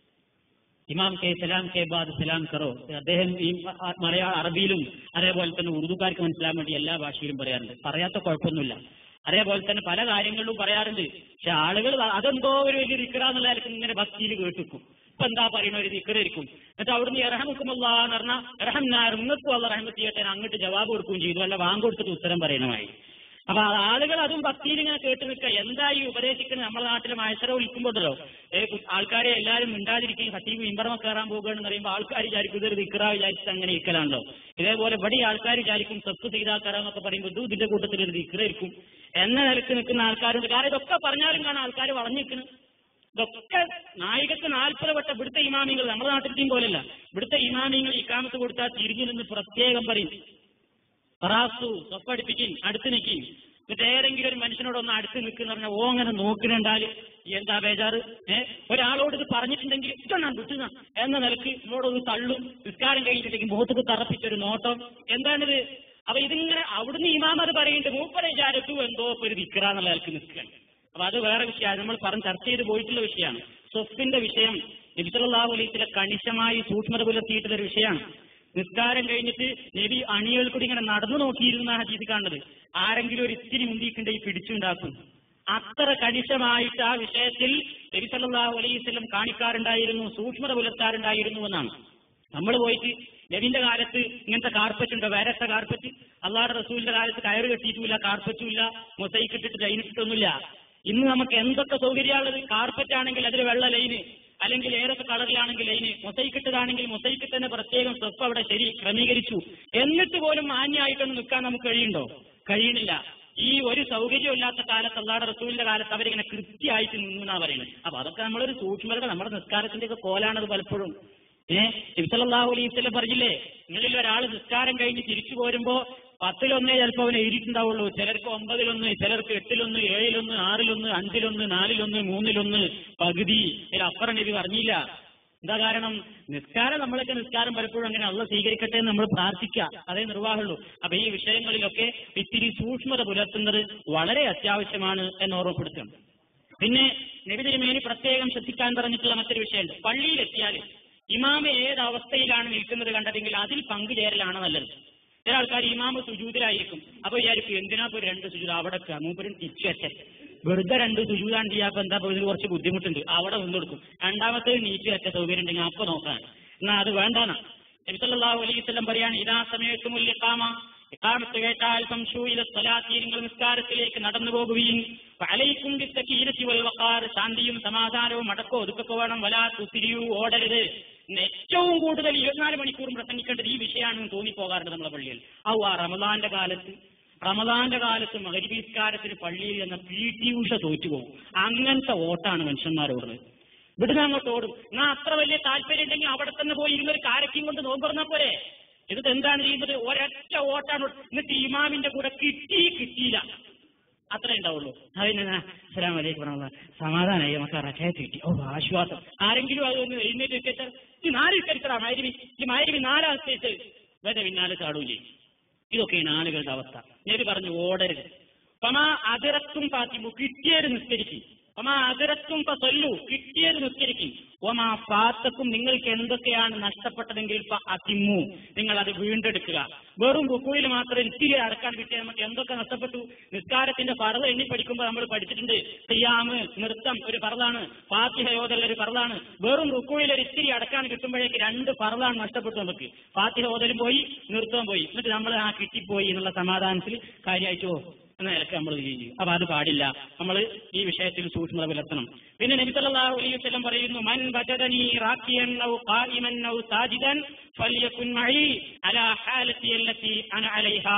ഇമാം കെ സലാം കെ ബാദ് സലാം കറോ. അദ്ദേഹം ഈ മലയാള അറബിയിലും അതേപോലെ തന്നെ ഉറുദുക്കാർക്ക് മനസ്സിലാൻ വേണ്ടി എല്ലാ ഭാഷയിലും പറയാറുണ്ട്. പറയാത്ത കുഴപ്പമൊന്നുമില്ല. അതേപോലെ തന്നെ പല കാര്യങ്ങളിലും പറയാറുണ്ട്. പക്ഷെ ആളുകൾ അതെന്തോ ഒരു വലിയ ദിക്റാന്നുള്ള ആൾക്കും ഇങ്ങനെ ഭക്തിയിൽ കേട്ടിക്കും. ഇപ്പൊ എന്താ പറയുന്ന ഒരു ദിക്റായിരിക്കും. എന്നിട്ട് അവിടുന്ന് ഇറഹമുക്കുമല്ലാ എന്ന് പറഞ്ഞാൽ ഇറഹംനാർ ഇങ്ങൾക്കും അല്ല റഹ്മത്ത് ചെയ്യട്ടെ അങ്ങോട്ട് ജവാബ് കൊടുക്കുകയും ചെയ്തു, അല്ല വാങ്ങൊടുത്തിട്ട് ഉത്തരം പറയണമായി. അപ്പൊ ആളുകൾ അതും ഭക്തിയിൽ ഇങ്ങനെ കേട്ട് നിൽക്കുക. എന്തായി ഉപദേശിക്കുന്നത്? നമ്മുടെ നാട്ടിലെ മത്സര വിളിക്കുമ്പോഴല്ലോ ആൾക്കാരെ എല്ലാവരും മിണ്ടാതിരിക്കുകയും ഹത്തീബ് ഇമ്പറമ കയറാൻ പോകുകയാണെന്ന് പറയുമ്പോൾ ആൾക്കാർ വിചാരിക്കും ഇതൊരു ദിക്റാ വിചാരിച്ചിട്ട് അങ്ങനെ ഇരിക്കലാണല്ലോ. ഇതേപോലെ ഇവിടെ ആൾക്കാർ വിചാരിക്കും സത്ത് ചെയ്താക്കാരാന്നൊക്കെ പറയുമ്പോൾ ഇതും ഇതിന്റെ കൂട്ടത്തിൽ ഒരു ദിക്റായിരിക്കും എന്ന നിലക്ക് നിൽക്കുന്ന ആൾക്കാരുണ്ട്. കാരണം ഇതൊക്കെ പറഞ്ഞാലും കാണാൻ ആൾക്കാർ വളഞ്ഞിരിക്കുന്നു. ഇതൊക്കെ നായികക്ക് നാൽപ്പത് വട്ടം ഇവിടുത്തെ ഇമാമിങ്ങൾ, നമ്മുടെ നാട്ടിലത്തെയും പോലെയല്ല, ഇവിടുത്തെ ഇമാമിങ്ങൾ ഇക്കാമത്ത് കൊടുത്താൽ തിരിഞ്ഞു നിന്ന് പ്രത്യേകം പറയും, റാസു തൊപ്പടിപ്പിക്കും, അടുത്ത് നിൽക്കും. എന്നിട്ട് ഏതെങ്കിലും ഒരു മനുഷ്യനോടൊന്ന് അടുത്ത് നിൽക്കുന്ന പറഞ്ഞാൽ ഓ അങ്ങനെ നോക്കുന്നുണ്ടാല് എന്താ ബേജാറ്? ഏഹ് ഒരാളോട് ഇത് പറഞ്ഞിട്ടുണ്ടെങ്കിൽ ഇതൊന്നാണ് വിട്ടുക എന്ന നിലക്ക് ഇങ്ങോട്ടൊന്ന് തള്ളും. നിസ്കാരം കഴിഞ്ഞിട്ടുണ്ടെങ്കിൽ മുഖത്തേക്ക് തറപ്പിച്ചൊരു നോട്ടം. എന്താണിത്? അപ്പൊ ഇതിങ്ങനെ അവിടുന്ന് ഇമാമത് പറയുന്നുണ്ട്, മൂപ്പര വിചാരത്തു എന്തോ ഒരു ദിക്റാന്നുള്ള നിലക്ക് നിൽക്കുകയാണ്. അപ്പൊ അത് വേറെ വിഷയമാണ്, നമ്മൾ പറഞ്ഞ് ചർച്ച ചെയ്ത് പോയിട്ടുള്ള വിഷയമാണ്. സ്വഫിന്റെ വിഷയം നബി സല്ലല്ലാഹു അലൈഹി വസല്ലം കണിശമായി സൂക്ഷ്മത പുലർത്തിയിട്ടുള്ള ഒരു വിഷയമാണ്. നിസ്കാരം കഴിഞ്ഞിട്ട് നബി അണികൾ കൂടി ഇങ്ങനെ നടന്നു നോക്കിയിരുന്ന ഹദീസ് കാണുന്നത്. ആരെങ്കിലും ഒരു ഇത്തിരി മുന്തിയിട്ടുണ്ടെങ്കിൽ പിടിച്ചുണ്ടാക്കും. അത്ര കണിശമായിട്ട് ആ വിഷയത്തിൽ നബി സല്ലല്ലാഹു അലൈഹി വസല്ലം കാണിക്കാറുണ്ടായിരുന്നു, സൂക്ഷ്മത പുലർത്താറുണ്ടായിരുന്നു എന്നാണ്. നമ്മൾ പോയിട്ട് നബിന്റെ കാലത്ത് ഇങ്ങനത്തെ കാർപ്പറ്റ് ഉണ്ടോ? വരട്ട കാർപ്പറ്റ്. അള്ളാഹുവിന്റെ റസൂലിന്റെ കാലത്ത് കയറ് കെട്ടിയിട്ടുമില്ല, കാർപ്പറ്റും ഇല്ല, മൊസൈക്ക് ഇട്ടിട്ട് ലൈനിട്ടിട്ടൊന്നുമില്ല. ഇന്ന് നമുക്ക് എന്തൊക്കെ സൗകര്യമുള്ളത്? കാർപ്പറ്റ് ആണെങ്കിൽ അതിൽ വെള്ള ലൈന്, അല്ലെങ്കിൽ ഏതൊക്കെ കളറിലാണെങ്കിൽ ലൈന്, മൊസൈക്ക് ഇട്ടതാണെങ്കിൽ മൊസൈക്ക് തന്നെ പ്രത്യേകം സ്റ്റെപ്പ് അവിടെ ശരി ക്രമീകരിച്ചു. എന്നിട്ട് പോലും മാന്യമായിട്ടൊന്നും നിൽക്കാൻ നമുക്ക് കഴിയുണ്ടോ? കഴിയണില്ല. ഈ ഒരു സൗകര്യമില്ലാത്ത കാലത്ത് അള്ളാഹുവിന്റെ റസൂലിന്റെ കാലത്ത് അവരിങ്ങനെ കൃത്യമായിട്ട് നിന്നു എന്നാ പറയുന്നത്. അപ്പൊ അതൊക്കെ നമ്മളൊരു സൂക്ഷ്മത, നമ്മുടെ നിസ്കാരത്തിന്റെ ഒക്കെ കോലാണത് പലപ്പോഴും. ഏഹ് നബി സല്ലല്ലാഹു അലൈഹി വസല്ലം പറഞ്ഞില്ലേ, നിങ്ങളിൽ ഒരാൾ നിസ്കാരം കഴിഞ്ഞ് തിരിച്ചു പോരുമ്പോ പത്തിലൊന്നേ ചിലപ്പോൾ അവനെ എഴുതിയിട്ടുണ്ടാവുള്ളൂ, ചിലർക്ക് ഒമ്പതിലൊന്ന്, ചിലർക്ക് എട്ടിലൊന്ന്, ഏഴിലൊന്ന്, ആറിലൊന്ന്, അഞ്ചിലൊന്ന്, നാലിലൊന്ന്, മൂന്നിലൊന്ന്, പകുതി. ഇതിലപ്പുറം നബി പറഞ്ഞില്ല. എന്താ കാരണം? നിസ്കാരം, നമ്മളൊക്കെ നിസ്കാരം പലപ്പോഴും അങ്ങനെ അള്ളാഹ് സ്വീകരിക്കട്ടെ എന്ന് നമ്മൾ പ്രാർത്ഥിക്കുക, അതേ നിർവാഹമുള്ളൂ. അപ്പൊ ഈ വിഷയങ്ങളിലൊക്കെ ഇത്തിരി സൂക്ഷ്മത പുലർത്തുന്നത് വളരെ അത്യാവശ്യമാണ് എന്ന് ഓർമ്മപ്പെടുത്തും. പിന്നെ നബി തിരുമേനി പ്രത്യേകം ശ്രദ്ധിക്കാൻ പറഞ്ഞിട്ടുള്ള മറ്റൊരു വിഷയമുണ്ട്. പള്ളിയിലെത്തിയാൽ ഇമാമ ഏത് അവസ്ഥയിലാണ് നിൽക്കുന്നത് കണ്ടതെങ്കിൽ അതിൽ പങ്കുചേരലാണ് നല്ലത്. ചില ആൾക്കാർ ഇമാമ സുജൂദിലായിരിക്കും, അപ്പൊ വിചാരിക്കും എന്തിനാ പോയി രണ്ട് സുജൂദ് അവിടെ മൂപ്പരും തിരിച്ചു വെച്ചേ, വെറുതെ രണ്ട് സുജൂദാണ് ചെയ്യാപ്പൊ എന്താ ഇതിന് കുറച്ച് ബുദ്ധിമുട്ടുണ്ട്, അവിടെ നിന്നെടുക്കും. രണ്ടാമത്തെ നീറ്റ് വെച്ച സൗകര്യം ഉണ്ടെങ്കിൽ അപ്പൊ നോക്കാൻ, എന്നാ അത് വേണ്ടാണ്. നബി സല്ലല്ലാഹു അലൈഹി വസല്ലം പറയാണ്, ഇദാ സമയത്തുൽ ഇഖാമ, ഇഖാമത്ത് കേട്ടാൽ ഫംശൂ ഇല സ്വലാത്തി, നിങ്ങൾ നിസ്കാരത്തിലേക്ക് നടന്നു പോകുകയും, ഫഅലൈക്കും ബിസ്സകീനത്തി വൽ വഖാർ, ശാന്തിയും സമാധാനവും അടക്കോ ഒതുക്കൊക്കെ വേണം, വലാ തുസ്രിയു, ഓടരുത്. ഏറ്റവും കൂടുതൽ ഇരുപത്തിനാല് മണിക്കൂറും പ്രസംഗിക്കേണ്ടത് ഈ വിഷയമാണെന്ന് തോന്നിപ്പോകാറുണ്ട് നമ്മളെ പള്ളിയിൽ. ഔ ആ റമദാന്റെ കാലത്ത് റമദാന്റെ കാലത്ത് മഗ്‌രിബ് നിസ്കാരത്തിന് പള്ളിയിൽ എന്ന പി ടി ഉഷ തോറ്റുപോകും. അങ്ങനത്തെ ഓട്ടാണ് മനുഷ്യന്മാരോട്. ഇവിടുന്ന് അങ്ങോട്ട് ഓടും. എന്നാ അത്ര വലിയ താല്പര്യം ഉണ്ടെങ്കിൽ അവിടെ തന്നെ പോയി ഇരുന്നൊരു കാരക്കും കൊണ്ട് നോമ്പറന്നാ പോരെ. ഇത് എന്താണ് ചെയ്യുന്നത്? ഒരൊറ്റ ഓട്ടാണ്. എന്നിട്ട് ഇമാമിന്റെ കൂടെ കിട്ടി കിട്ടിയില്ല, അത്രേ ഉണ്ടാവുള്ളൂ. അതിന് അസ്സലാമു അലൈക്കും വറഹ്മത്തുള്ളാഹി, സമാധാനമായി, നമുക്ക് റകഅത്ത് കിട്ടി, ഓ ആശ്വാസം. ആരെങ്കിലും അതൊന്ന് എഴുന്നേറ്റ് വെച്ചാൽ ഈ നാല് കരിക്കടാ മഗ്‌രിബ്, ഈ മഗ്‌രിബ് നാലാം സ്റ്റേറ്റ് വേറെ പിന്നാലെ ചാടൂലേ. ഇതൊക്കെയാണ് ആളുകളുടെ അവസ്ഥ. നബി പറഞ്ഞു ഓടരുത്. പമാ അതിറത്തും ഫാത്തിമു, കിട്ടിയത് നിസ്കരിക്കും. ഒമാ അതിറത്തും ഫസല്ലു, കിട്ടിയത് നിസ്കരിക്കും. ഒമാ ഫാത്തക്കും, നിങ്ങൾക്ക് എന്തൊക്കെയാണ് നഷ്ടപ്പെട്ടതെങ്കിൽ ഫഅതിമു, നിങ്ങൾ അത് വീണ്ടെടുക്കുക. വെറും റുക്കൂയിൽ മാത്രം ഇത്തിരി അടക്കാൻ കിട്ടിയ നമുക്ക് എന്തൊക്കെ നഷ്ടപ്പെട്ടു. നിസ്കാരത്തിന്റെ ഫർള് എണ്ണി പഠിക്കുമ്പോൾ നമ്മൾ പഠിച്ചിട്ടുണ്ട്, ഖിയാമ് നൃത്തം ഒരു ഫർളാണ്, ഫാത്തിഹ ഓതൽ ഒരു ഫർളാണ്. വെറും റുക്കൂയിൽ ഒരു ഇത്തിരി അടക്കാൻ കിട്ടുമ്പോഴേക്ക് രണ്ട് ഫർളാണ് നഷ്ടപ്പെട്ടു നമുക്ക്. ഫാത്തിഹ ഓതലും പോയി, നൃത്തവും പോയി. എന്നിട്ട് നമ്മൾ ആ കിട്ടിപ്പോയി എന്നുള്ള സമാധാനത്തിൽ കാര്യമായിട്ടോ എന്ന നിലക്ക് നമ്മൾ ചെയ്യും. അപ്പൊ അത് പാടില്ല. നമ്മൾ ഈ വിഷയത്തിൽ സൂക്ഷ്മത പുലർത്തണം. പിന്നെ നബി സല്ലല്ലാഹു അലൈഹി വസല്ലം പറയുന്നു, മൻ വജദനി റാഖിയൻ ഔ ഖായിമൻ ഔ സാജിദൻ ഫൽയകുൻ മഈ അലാ ഹാലതി അല്ലതി അന അലൈഹാ.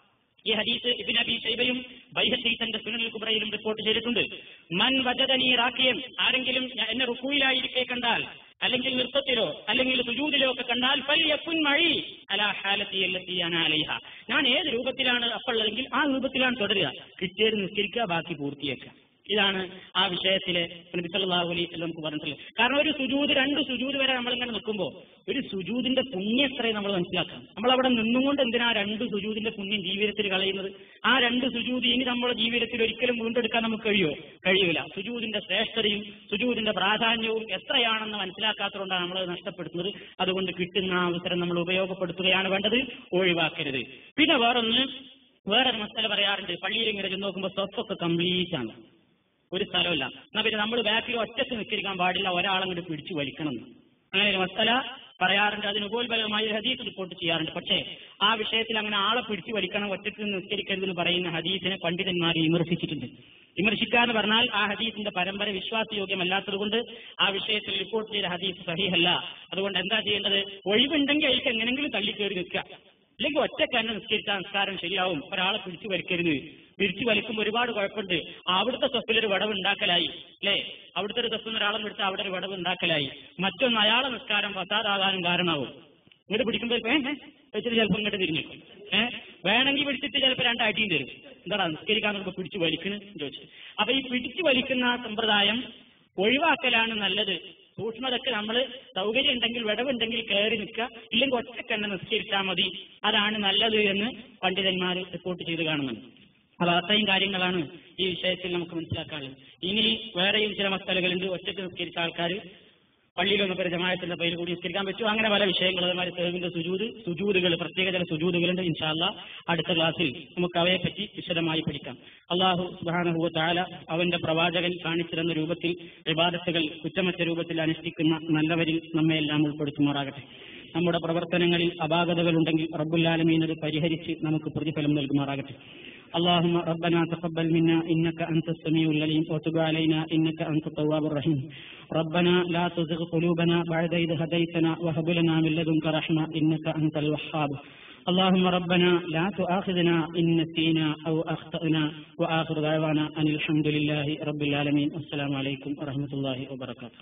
ഈ ഹദീസ് ഇബ്നു അബീ ശൈബയും ബൈഹഖി തന്റെ സുനനുൽ കുബ്രയിലും റിപ്പോർട്ട് ചെയ്തിട്ടുണ്ട്. മൻ വജദനി റാഖിയൻ, ആരെങ്കിലും എന്നെ റുക്കൂയിലായിരിക്കെ കണ്ടാൽ, അല്ലെങ്കിൽ നൃത്തത്തിലോ അല്ലെങ്കിൽ സുജൂദിലോ ഒക്കെ കണ്ടാൽ, ഫൽയകുൻ മഈ അലാ ഹാലതി അല്ലതി അന അലൈഹാ, ഞാൻ ഏത് രൂപത്തിലാണ് അപ്പോഴെങ്കിൽ ആ രൂപത്തിലാണ് തുടരുക. കിട്ടിയത് നിസ്കരിക്കുക, ബാക്കി പൂർത്തിയാക്കുക. ഇതാണ് ആ വിഷയത്തിലെ നബി സല്ലല്ലാഹു അലൈഹി വസല്ലം നമുക്ക് പറഞ്ഞിട്ടുള്ളത്. കാരണം ഒരു സുജൂദ്, രണ്ട് സുജൂദ് വരെ നമ്മളിങ്ങനെ നിൽക്കുമ്പോൾ ഒരു സുജൂദിന്റെ പുണ്യം എത്രയും നമ്മൾ മനസ്സിലാക്കണം. നമ്മളവിടെ നിന്നുകൊണ്ട് എന്തിനാ രണ്ട് സുജൂദിന്റെ പുണ്യം ജീവിതത്തിൽ കളയുന്നത്? ആ രണ്ട് സുജൂദ് ഇനി നമ്മുടെ ജീവിതത്തിൽ ഒരിക്കലും വീണ്ടെടുക്കാൻ നമുക്ക് കഴിയുമോ? കഴിയില്ല. സുജൂദിന്റെ ശ്രേഷ്ഠതയും സുജൂദിന്റെ പ്രാധാന്യവും എത്രയാണെന്ന് മനസ്സിലാക്കാത്തതുകൊണ്ടാണ് നമ്മൾ നഷ്ടപ്പെടുത്തുന്നത്. അതുകൊണ്ട് കിട്ടുന്ന അവസരം നമ്മൾ ഉപയോഗപ്പെടുത്തുകയാണ് വേണ്ടത്, ഒഴിവാക്കരുത്. പിന്നെ വേറൊന്ന്, വേറൊരു മസല പറയാറുണ്ട്, പള്ളിയിൽ ഇങ്ങനെ ചെന്ന് നോക്കുമ്പോൾ സ്വത്തൊക്കെ കംപ്ലീറ്റ് ആണ്, ഒരു സ്ഥലമില്ല. എന്നാ പിന്നെ നമ്മൾ ബാക്കിൽ ഒറ്റക്ക് നിസ്കരിക്കാൻ പാടില്ല, ഒരാളങ്ങോട്ട് പിടിച്ചു വലിക്കണം. അങ്ങനെ ഒരു മസല പറയാറുണ്ട്. അതിന് ഉപോത്ബലമായ ഹദീസ് റിപ്പോർട്ട് ചെയ്യാറുണ്ട്. പക്ഷേ ആ വിഷയത്തിൽ അങ്ങനെ ആളെ പിടിച്ചു വലിക്കണം, ഒറ്റക്ക് നിസ്കരിക്കരുതെന്ന് പറയുന്ന ഹദീസിനെ പണ്ഡിതന്മാർ വിമർശിച്ചിട്ടുണ്ട്. വിമർശിക്കുക എന്ന് പറഞ്ഞാൽ ആ ഹദീസിന്റെ പരമ്പര വിശ്വാസയോഗ്യമല്ലാത്തത് കൊണ്ട് ആ വിഷയത്തിൽ റിപ്പോർട്ട് ചെയ്ത ഹദീസ് സഹീഹല്ല. അതുകൊണ്ട് എന്താ ചെയ്യേണ്ടത്? ഒഴിവുണ്ടെങ്കിൽ അതിലേക്ക് എങ്ങനെങ്കിലും തള്ളിക്കയറി നിൽക്കുക. അല്ലെങ്കിൽ ഒറ്റക്ക് തന്നെ നിസ്കരിച്ചാൽ നിസ്കാരം ശരിയാവും. ഒരാളെ പിടിച്ചു വലിക്കരുത്. പിടിച്ചു വലിക്കുമ്പോൾ ഒരുപാട് കുഴപ്പമുണ്ട്. അവിടുത്തെ സ്വത്തിലൊരു വടവ് ഉണ്ടാക്കലായി, അല്ലേ? അവിടുത്തെ ഒരു സ്വത്തിൽ ഒരാളെ വിടുത്ത് അവിടെ ഒരു വടവ് ഉണ്ടാക്കലായി. മറ്റൊന്ന് അയാളെ നിസ്കാരം ഫസാദാകാനും കാരണമാവും. ഇങ്ങോട്ട് പിടിക്കുമ്പോൾ ഏഹ് വെച്ചിട്ട് ചിലപ്പോൾ ഇങ്ങോട്ട് തിരിഞ്ഞേക്കും. ഏഹ് വേണമെങ്കിൽ പിടിച്ചിട്ട് ചിലപ്പോൾ രണ്ട് അടിയും തരും. എന്താടാ നിസ്കരിക്കാൻ നോക്കുമ്പോൾ പിടിച്ചു വലിക്കുന്നു ചോദിച്ചു. അപ്പൊ ഈ പിടിച്ചു വലിക്കുന്ന സമ്പ്രദായം ഒഴിവാക്കലാണ് നല്ലത്. സൂക്ഷ്മതക്ക് നമ്മൾ സൗകര്യം ഉണ്ടെങ്കിൽ, വിടവുണ്ടെങ്കിൽ കയറി നിൽക്കുക, ഇല്ലെങ്കിൽ ഒറ്റക്കെണ്ണ നിസ്കരിച്ചാൽ മതി, അതാണ് നല്ലത് എന്ന് പണ്ഡിതന്മാർ റിപ്പോർട്ട് ചെയ്ത് കാണുന്നുണ്ട്. അപ്പൊ അത്രയും കാര്യങ്ങളാണ് ഈ വിഷയത്തിൽ നമുക്ക് മനസ്സിലാക്കാനുള്ളത്. ഇനി വേറെയും ചില മസലകളുണ്ട്. ഒറ്റയ്ക്ക് നിസ്കരിച്ച ആൾക്കാർ പള്ളിയിലൊന്നും പേര് ജമാഅത്തിന്റെ പേര് കൂടി നിസ്കരിക്കാൻ പറ്റും. അങ്ങനെ പല വിഷയങ്ങൾ, അതുമാതിരി സേവിന്റെ സുജൂദ്, സുജൂദുകൾ, പ്രത്യേക ചില സുജൂദുകളുണ്ട്. ഇൻഷാ അല്ലാഹ് അടുത്ത ക്ലാസ്സിൽ നമുക്ക് അവയെ പറ്റി വിശദമായി പഠിക്കാം. അല്ലാഹു സുബ്ഹാനഹു വ തആല അവന്റെ പ്രവാചകൻ കാണിച്ചിരുന്ന രൂപത്തിൽ ഇബാദത്തുകൾ കുറ്റമറ്റ രൂപത്തിൽ അനുഷ്ഠിക്കുന്ന നല്ലവരിൽ നമ്മെ എല്ലാം ഉൾപ്പെടുത്തുമാറാകട്ടെ. നമ്മുടെ പ്രവർത്തനങ്ങളിൽ അപാകതകൾ ഉണ്ടെങ്കിൽ റബ്ബുൽ ആലമീൻ അത് പരിഹരിച്ച് നമുക്ക് പ്രതിഫലം നൽകുമാറാകട്ടെ. اللهم ربنا تقبل منا إنك أنت السميع العليم وتب علينا إنك أنت التواب الرحيم. ربنا لا تزغ قلوبنا بعد إذ هديتنا وهب لنا من لدنك رحمة إنك أنت الوهاب. اللهم ربنا لا تؤاخذنا إن نسينا أو أخطأنا وآخر دعوانا أن الحمد لله رب العالمين. السلام عليكم ورحمة الله وبركاته.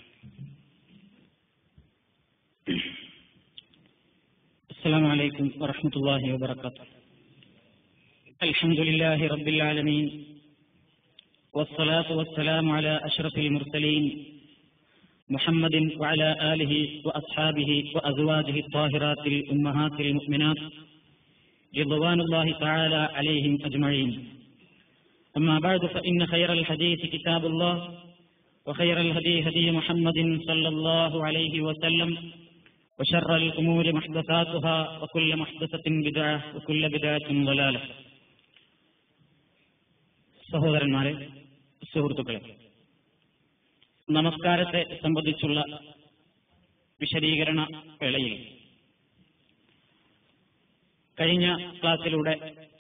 السلام عليكم ورحمة الله وبركاته. الحمد لله رب العالمين والصلاة والسلام على أشرف المرسلين محمد وعلى آله وأصحابه وأزواجه الطاهرات الأمهات المؤمنات رضوان الله تعالى عليهم أجمعين. أما بعد فإن خير الحديث كتاب الله وخير الهدي هدي محمد صلى الله عليه وسلم وشر الأمور محدثاتها وكل محدثة بدعة وكل بدعة ضلالة. സഹോദരന്മാരെ, സുഹൃത്തുക്കളെ, നമസ്കാരത്തെ സംബന്ധിച്ചുള്ള വിശദീകരണ വേളയിൽ കഴിഞ്ഞ ക്ലാസ്സിലൂടെ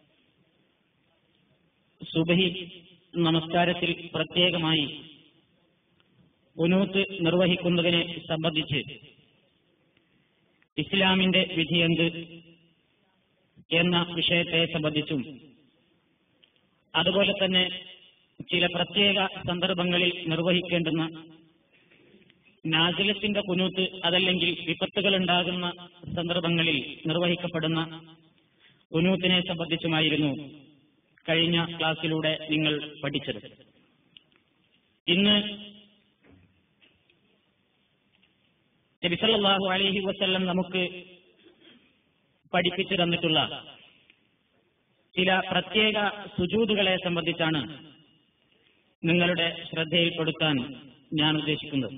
സുബഹി നമസ്കാരത്തിൽ പ്രത്യേകമായി ഖുനൂത്ത് നിർവഹിക്കുന്നതിനെ സംബന്ധിച്ച് ഇസ്ലാമിന്റെ വിധിയെന്ത് എന്ന വിഷയത്തെ സംബന്ധിച്ചും അതുപോലെ തന്നെ ചില പ്രത്യേക സന്ദർഭങ്ങളിൽ നിർവഹിക്കേണ്ടുന്ന നാസിലത്തിന്റെ ഖുനൂത്ത്, അതല്ലെങ്കിൽ വിപത്തുകൾ ഉണ്ടാകുന്ന സന്ദർഭങ്ങളിൽ നിർവഹിക്കപ്പെടുന്ന ഖുനൂത്തിനെ സംബന്ധിച്ചുമായിരുന്നു കഴിഞ്ഞ ക്ലാസ്സിലൂടെ നിങ്ങൾ പഠിച്ചത്. ഇന്ന് നബി സല്ലല്ലാഹു അലൈഹി വസല്ലം നമുക്ക് പഠിപ്പിച്ചു തന്നിട്ടുള്ള ചില പ്രത്യേക സുജൂദുകളെ സംബന്ധിച്ചാണ് നിങ്ങളുടെ ശ്രദ്ധയിൽപ്പെടുത്താൻ ഞാൻ ഉദ്ദേശിക്കുന്നത്.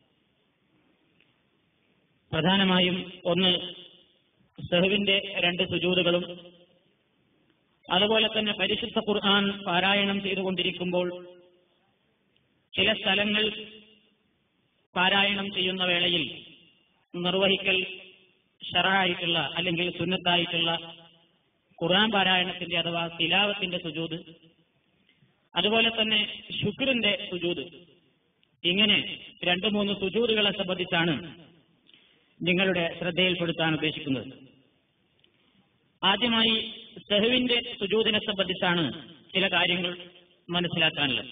പ്രധാനമായും ഒന്ന് സഹ്വിന്റെ രണ്ട് സുജൂദുകളും അതുപോലെ തന്നെ പരിശുദ്ധ ഖുർആൻ പാരായണം ചെയ്തുകൊണ്ടിരിക്കുമ്പോൾ ചില സ്ഥലങ്ങൾ പാരായണം ചെയ്യുന്ന വേളയിൽ നിർവഹിക്കൽ ശറഅായിട്ടുള്ള അല്ലെങ്കിൽ സുന്നത്തായിട്ടുള്ള ഖുർആൻ പാരായണത്തിന്റെ അഥവാ തിലാവത്തിന്റെ സുജൂദ്, അതുപോലെ തന്നെ ശുക്റിന്റെ സുജൂദ്, ഇങ്ങനെ രണ്ടു മൂന്ന് സുജൂദുകളെ സംബന്ധിച്ചാണ് നിങ്ങളുടെ ശ്രദ്ധയിൽപ്പെടുത്താൻ ഉദ്ദേശിക്കുന്നത്. ആദ്യമായി സഹ്വിന്റെ സുജൂദിനെ സംബന്ധിച്ചാണ് ചില കാര്യങ്ങൾ മനസ്സിലാക്കാനുള്ളത്.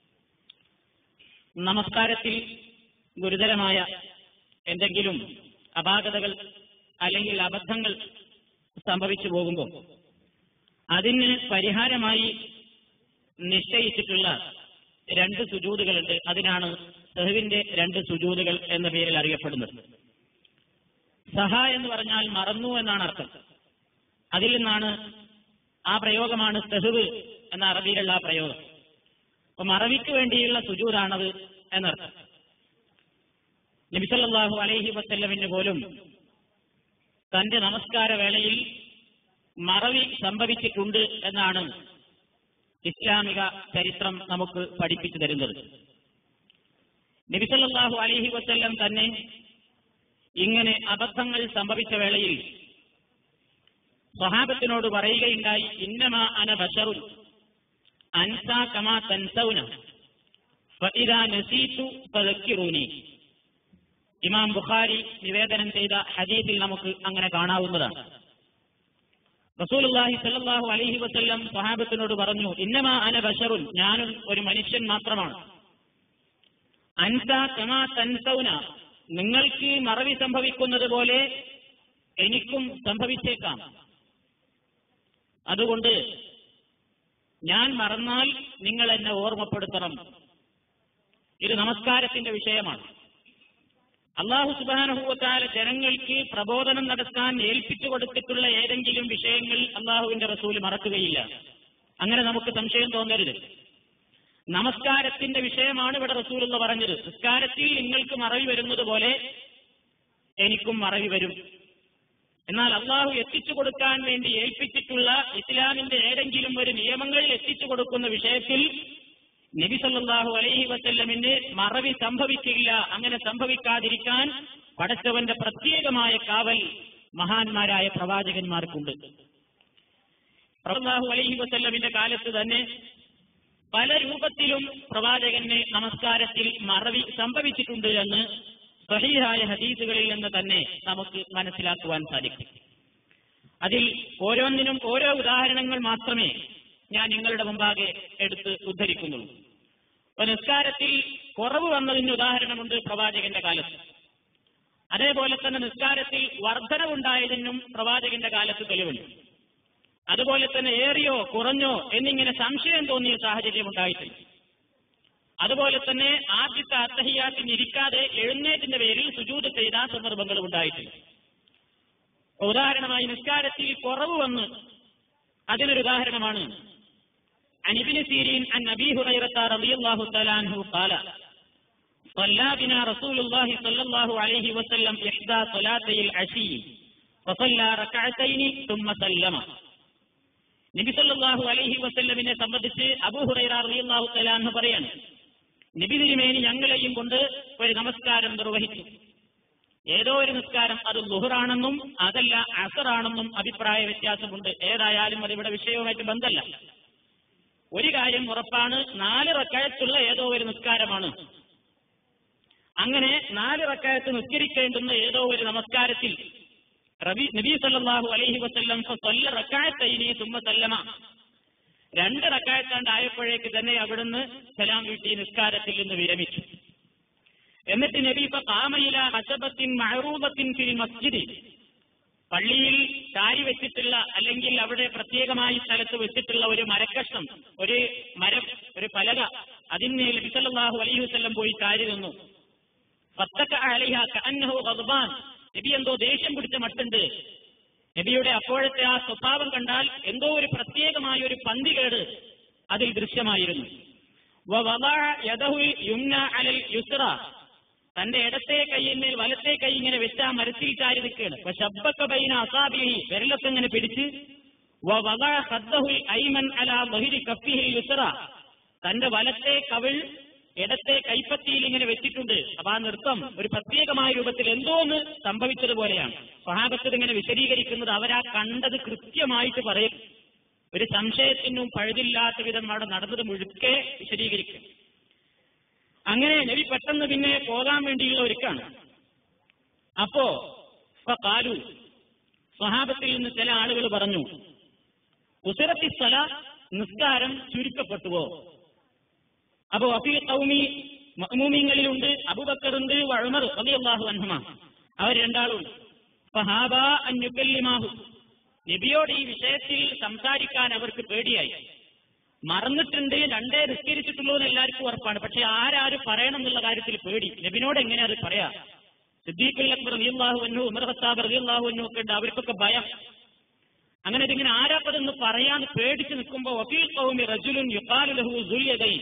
നമസ്കാരത്തിൽ ഗുരുതരമായ എന്തെങ്കിലും അപാകതകൾ അല്ലെങ്കിൽ അബദ്ധങ്ങൾ സംഭവിച്ചു പോകുമ്പോൾ അതിന് പരിഹാരമായി നിശ്ചയിച്ചിട്ടുള്ള രണ്ട് സുജൂദുകളുണ്ട്. അതിനാണ് സഹ്വിന്റെ രണ്ട് സുജൂദുകൾ എന്ന പേരിൽ അറിയപ്പെടുന്നത്. സഹ എന്ന് പറഞ്ഞാൽ മറന്നു എന്നാണ് അർത്ഥം. അതിൽ നിന്നാണ് ആ പ്രയോഗമാണ് സഹ്വ് എന്ന അറബിയിലുള്ള ആ പ്രയോഗം. അപ്പൊ മറവിക്ക് വേണ്ടിയുള്ള സുജൂദാണത് എന്നർത്ഥം. നബി സല്ലല്ലാഹു അലൈഹി വസല്ലമിന് പോലും തന്റെ നമസ്കാര വേളയിൽ മറവി സംഭവിച്ചിട്ടുണ്ട് എന്നാണ് ഇസ്ലാമിക ചരിത്രം നമുക്ക് പഠിപ്പിച്ചു തരുന്നത്. നബി സല്ലല്ലാഹു അലൈഹി വസല്ലം തന്നെ ഇങ്ങനെ അബദ്ധങ്ങൾ സംഭവിച്ച വേളയിൽ സ്വഹാബത്തിനോട് പറയുകയുണ്ടായി, ഇന്നമാ അന ബശറുൻ അൻസാ കമാ തൻസൗന ഫഇദാ നസീതു ഫദക്കിറൂനി. ഇമാം ബുഖാരി നിവേദനം ചെയ്ത ഹദീസിൽ നമുക്ക് അങ്ങനെ കാണാവുന്നതാണ്. റസൂലുള്ളാഹി സ്വല്ലല്ലാഹു അലൈഹി വസല്ലം സ്വഹാബത്തിനോട് പറഞ്ഞു, ഇന്നമാ അന ബശറുൻ, ഞാനും ഒരു മനുഷ്യൻ മാത്രമാണ്. അൻസാ കമാ തൻസൗന, നിങ്ങൾക്ക് മറവി സംഭവിക്കുന്നത് പോലെ എനിക്കും സംഭവിച്ചേക്കാം. അതുകൊണ്ട് ഞാൻ മറന്നാൽ നിങ്ങൾ എന്നെ ഓർമ്മപ്പെടുത്തണം. ഇത് നമസ്കാരത്തിന്റെ വിഷയമാണ്. അല്ലാഹു സുബ്ഹാനഹു വ തആല ജനങ്ങൾക്ക് പ്രബോധനം നടത്താൻ ഏൽപ്പിച്ചു കൊടുത്തിട്ടുള്ള ഏതെങ്കിലും വിഷയങ്ങൾ അല്ലാഹുവിന്റെ റസൂൽ മറക്കുകയില്ല. അങ്ങനെ നമുക്ക് സംശയം തോന്നരുത്. നമസ്കാരത്തിന്റെ വിഷയമാണ് ഇവിടെ റസൂലുള്ള പറഞ്ഞത്. നിസ്കാരത്തിൽ നിങ്ങൾക്ക് മറവി വരുന്നത് പോലെ എനിക്കും മറവി വരും. എന്നാൽ അള്ളാഹു എത്തിച്ചു കൊടുക്കാൻ വേണ്ടി ഏൽപ്പിച്ചിട്ടുള്ള ഇസ്ലാമിന്റെ ഏതെങ്കിലും ഒരു നിയമങ്ങളിൽ എത്തിച്ചു കൊടുക്കുന്ന വിഷയത്തിൽ നബി സല്ലല്ലാഹു അലൈഹി വസല്ലമിന് മറവി സംഭവിക്കില്ല. അങ്ങനെ സംഭവിക്കാതിരിക്കാൻ പടച്ചവന്റെ പ്രത്യേകമായ കാവൽ മഹാന്മാരായ പ്രവാചകന്മാർക്കുണ്ട്. സല്ലല്ലാഹു അലൈഹി വസല്ലമിന്റെ കാലത്ത് തന്നെ പല രൂപത്തിലും പ്രവാചകന് നമസ്കാരത്തിൽ മറവി സംഭവിച്ചിട്ടുണ്ട് എന്ന് സഹീഹായ ഹദീസുകളിൽ നിന്ന് തന്നെ നമുക്ക് മനസ്സിലാക്കുവാൻ സാധിക്കും. അതിൽ ഓരോന്നിനും ഓരോ ഉദാഹരണങ്ങൾ മാത്രമേ ഞാൻ നിങ്ങളുടെ മുമ്പാകെ എടുത്ത് ഉദ്ധരിക്കുന്നുള്ളൂ. നിസ്കാരത്തിൽ കുറവ് വന്നതിന് ഉദാഹരണമുണ്ട് പ്രവാചകന്റെ കാലത്ത്. അതേപോലെ തന്നെ നിസ്കാരത്തിൽ വർധനവുണ്ടായതിനും പ്രവാചകന്റെ കാലത്ത് തെളിവുണ്ട്. അതുപോലെ തന്നെ ഏറിയോ കുറഞ്ഞോ എന്നിങ്ങനെ സംശയം തോന്നിയ സാഹചര്യം ഉണ്ടായിട്ടില്ല. അതുപോലെ തന്നെ ആദ്യത്തെ അത്തഹിയ്യാത്തിന് ഇരിക്കാതെ എഴുന്നേറ്റിന്റെ പേരിൽ സുജൂദ് ചെയ്ത സന്ദർഭങ്ങളും ഉണ്ടായിട്ടില്ല. ഉദാഹരണമായി നിസ്കാരത്തിൽ കുറവ് വന്ന് അതിനൊരു ഉദാഹരണമാണ് عن ابن سيرين عن أبي هريرة رضي الله تعالى عنه قال صلى بنا رسول الله صلى الله عليه وسلم إحدى صلاتي العشي فصلى ركعتين ثم سلم. നബി സല്ലല്ലാഹു അലൈഹി വസല്ലമിനെ സംബന്ധിച്ച് അബൂ ഹുറൈറ റളിയല്ലാഹു തആല അൻഹു പറയാണ്, നബി തിരുമേനി ഞങ്ങളെയും കൊണ്ട് ഒരു നമസ്കാരം നിർവഹിച്ചു. ഏതോ ഒരു നിസ്കാരം, അത് ളുഹ്റാണെന്നും അതല്ല അസറാണെന്നും അഭിപ്രായ വ്യത്യാസമുണ്ട്. ഏതായാലും അതിവിടെ വിഷയവുമായിട്ട് ബന്ധമല്ല. ഒരു കാര്യം ഉറപ്പാണ്, നാല് റക്അത്തുള്ള ഏതോ ഒരു നിസ്കാരമാണ്. അങ്ങനെ നാല് റക്അത്ത് നിസ്കരിക്കേണ്ടുന്ന ഏതോ ഒരു നമസ്കാരത്തിൽ നബി സല്ലല്ലാഹു അലൈഹി വസല്ലം ഫസല്ല റക്അത്തൈനി സുമ്മ സല്ലമ, രണ്ട് റക്അത്താണ്ട് ആയപ്പോഴേക്ക് തന്നെ അവിടുന്ന് സലാം വീട്ടി നിസ്കാരത്തിൽ നിന്ന് വിരമിച്ചു. എന്നിട്ട് നബി ഫഖാമ ഇലാ ഹസബത്തിൻ മഅറൂദത്തിൻ ഫിൽ മസ്ജിദ്, പള്ളിയിൽ ചാരി വെച്ചിട്ടുള്ള അല്ലെങ്കിൽ അവിടെ പ്രത്യേകമായി സ്ഥലത്ത് വെച്ചിട്ടുള്ള ഒരു മരക്കഷ്ണം, ഒരു മരം, ഒരു പലക, അതിന് നബി സല്ലല്ലാഹു അലൈഹി വസല്ലം പോയി ചാരി നിന്നു. ഫത്തക അലൈഹ കഅന്നഹു ഗദ്ബാൻ, നബി എന്തോ ദേഷ്യം പിടിച്ച മട്ടുണ്ട്. നബിയുടെ അപ്പോഴത്തെ ആ സ്വഭാവം കണ്ടാൽ എന്തോ ഒരു പ്രത്യേകമായ ഒരു പന്തികേട് അതിൽ ദൃശ്യമായിരുന്നു. വവദഅ യദഹു യുംന അലൽ യുസ്റ, തന്റെ ഇടത്തെ കൈയിന്മേൽ വലത്തെ കൈ ഇങ്ങനെ വെച്ച് ആ മരത്തിൽ ചാരി നിൽക്കുകയാണ്. ഫശബ്ബക ബൈന അസാബിഹി, വിരലൊക്കെ ഇങ്ങനെ പിടിച്ച്. വവദഅ ഖദ്ദഹു ഐമൻ അലാ ളഹിരി കഫിഹി യുസ്റ, തന്റെ വലത്തെ കവിൾ ഇടത്തെ കൈപ്പത്തിയിൽ ഇങ്ങനെ വെച്ചിട്ടുണ്ട്. അപ്പൊ ആ നൃത്തം ഒരു പ്രത്യേകമായ രൂപത്തിൽ എന്തോന്ന് സംഭവിച്ചതുപോലെയാണ്. സ്വഹാബത്ത് ഇങ്ങനെ വിശദീകരിക്കുന്നത് അവരാ കണ്ടത് കൃത്യമായിട്ട് പറയും. ഒരു സംശയത്തിനും പഴുതില്ലാത്ത വിധം അവിടെ നടന്നത് മുഴുക്കെ വിശദീകരിക്കും. അങ്ങനെ നബി പെട്ടെന്ന് പിന്നെ പോകാൻ വേണ്ടിയുള്ള ഒരുക്കാണ്. അപ്പോ കാലു, സ്വഹാബത്തിൽ നിന്ന് ചില ആളുകൾ പറഞ്ഞു, ഉസിറത്തി സ്വല, നിസ്കാരം ചുരുക്കപ്പെട്ടുവോ? അപ്പോ അഫീ ഖൗമി, മഅ്മൂമീങ്ങളിലുണ്ട് അബൂബക്കറുണ്ട്, ഉമർ റളിയല്ലാഹു അൻഹുമാ, അവർ രണ്ടാളും. ഫഹാബാ അൻ യുകല്ലിമാഹു, നബിയോട് ഈ വിഷയത്തിൽ സംസാരിക്കാൻ അവർക്ക് പേടിയായി. മറന്നിട്ടുണ്ട്, രണ്ടേ നിസ്കരിച്ചിട്ടുള്ളൂ എന്ന് എല്ലാവർക്കും ഉറപ്പാണ്. പക്ഷെ ആരാരും പറയണം എന്നുള്ള കാര്യത്തിൽ പേടി. നബിനോട് എങ്ങനെ അത് പറയാ? സിദ്ദീഖുൽ അക്ബർ റളിയല്ലാഹു അൻഹു, ഉമർ ഖത്താബ് റളിയല്ലാഹു അൻഹു ഒക്കെ ഉണ്ട്, അവർക്കൊക്കെ ഭയം. അങ്ങനെ ഇതിങ്ങനെ ആരാപ്പതെന്ന് പറയാന്ന് പേടിച്ച് നിൽക്കുമ്പോൾ വഫീ ഖൗമി റജുലുൻ യുഖാലു ലഹു ദുൽയദൈൻ,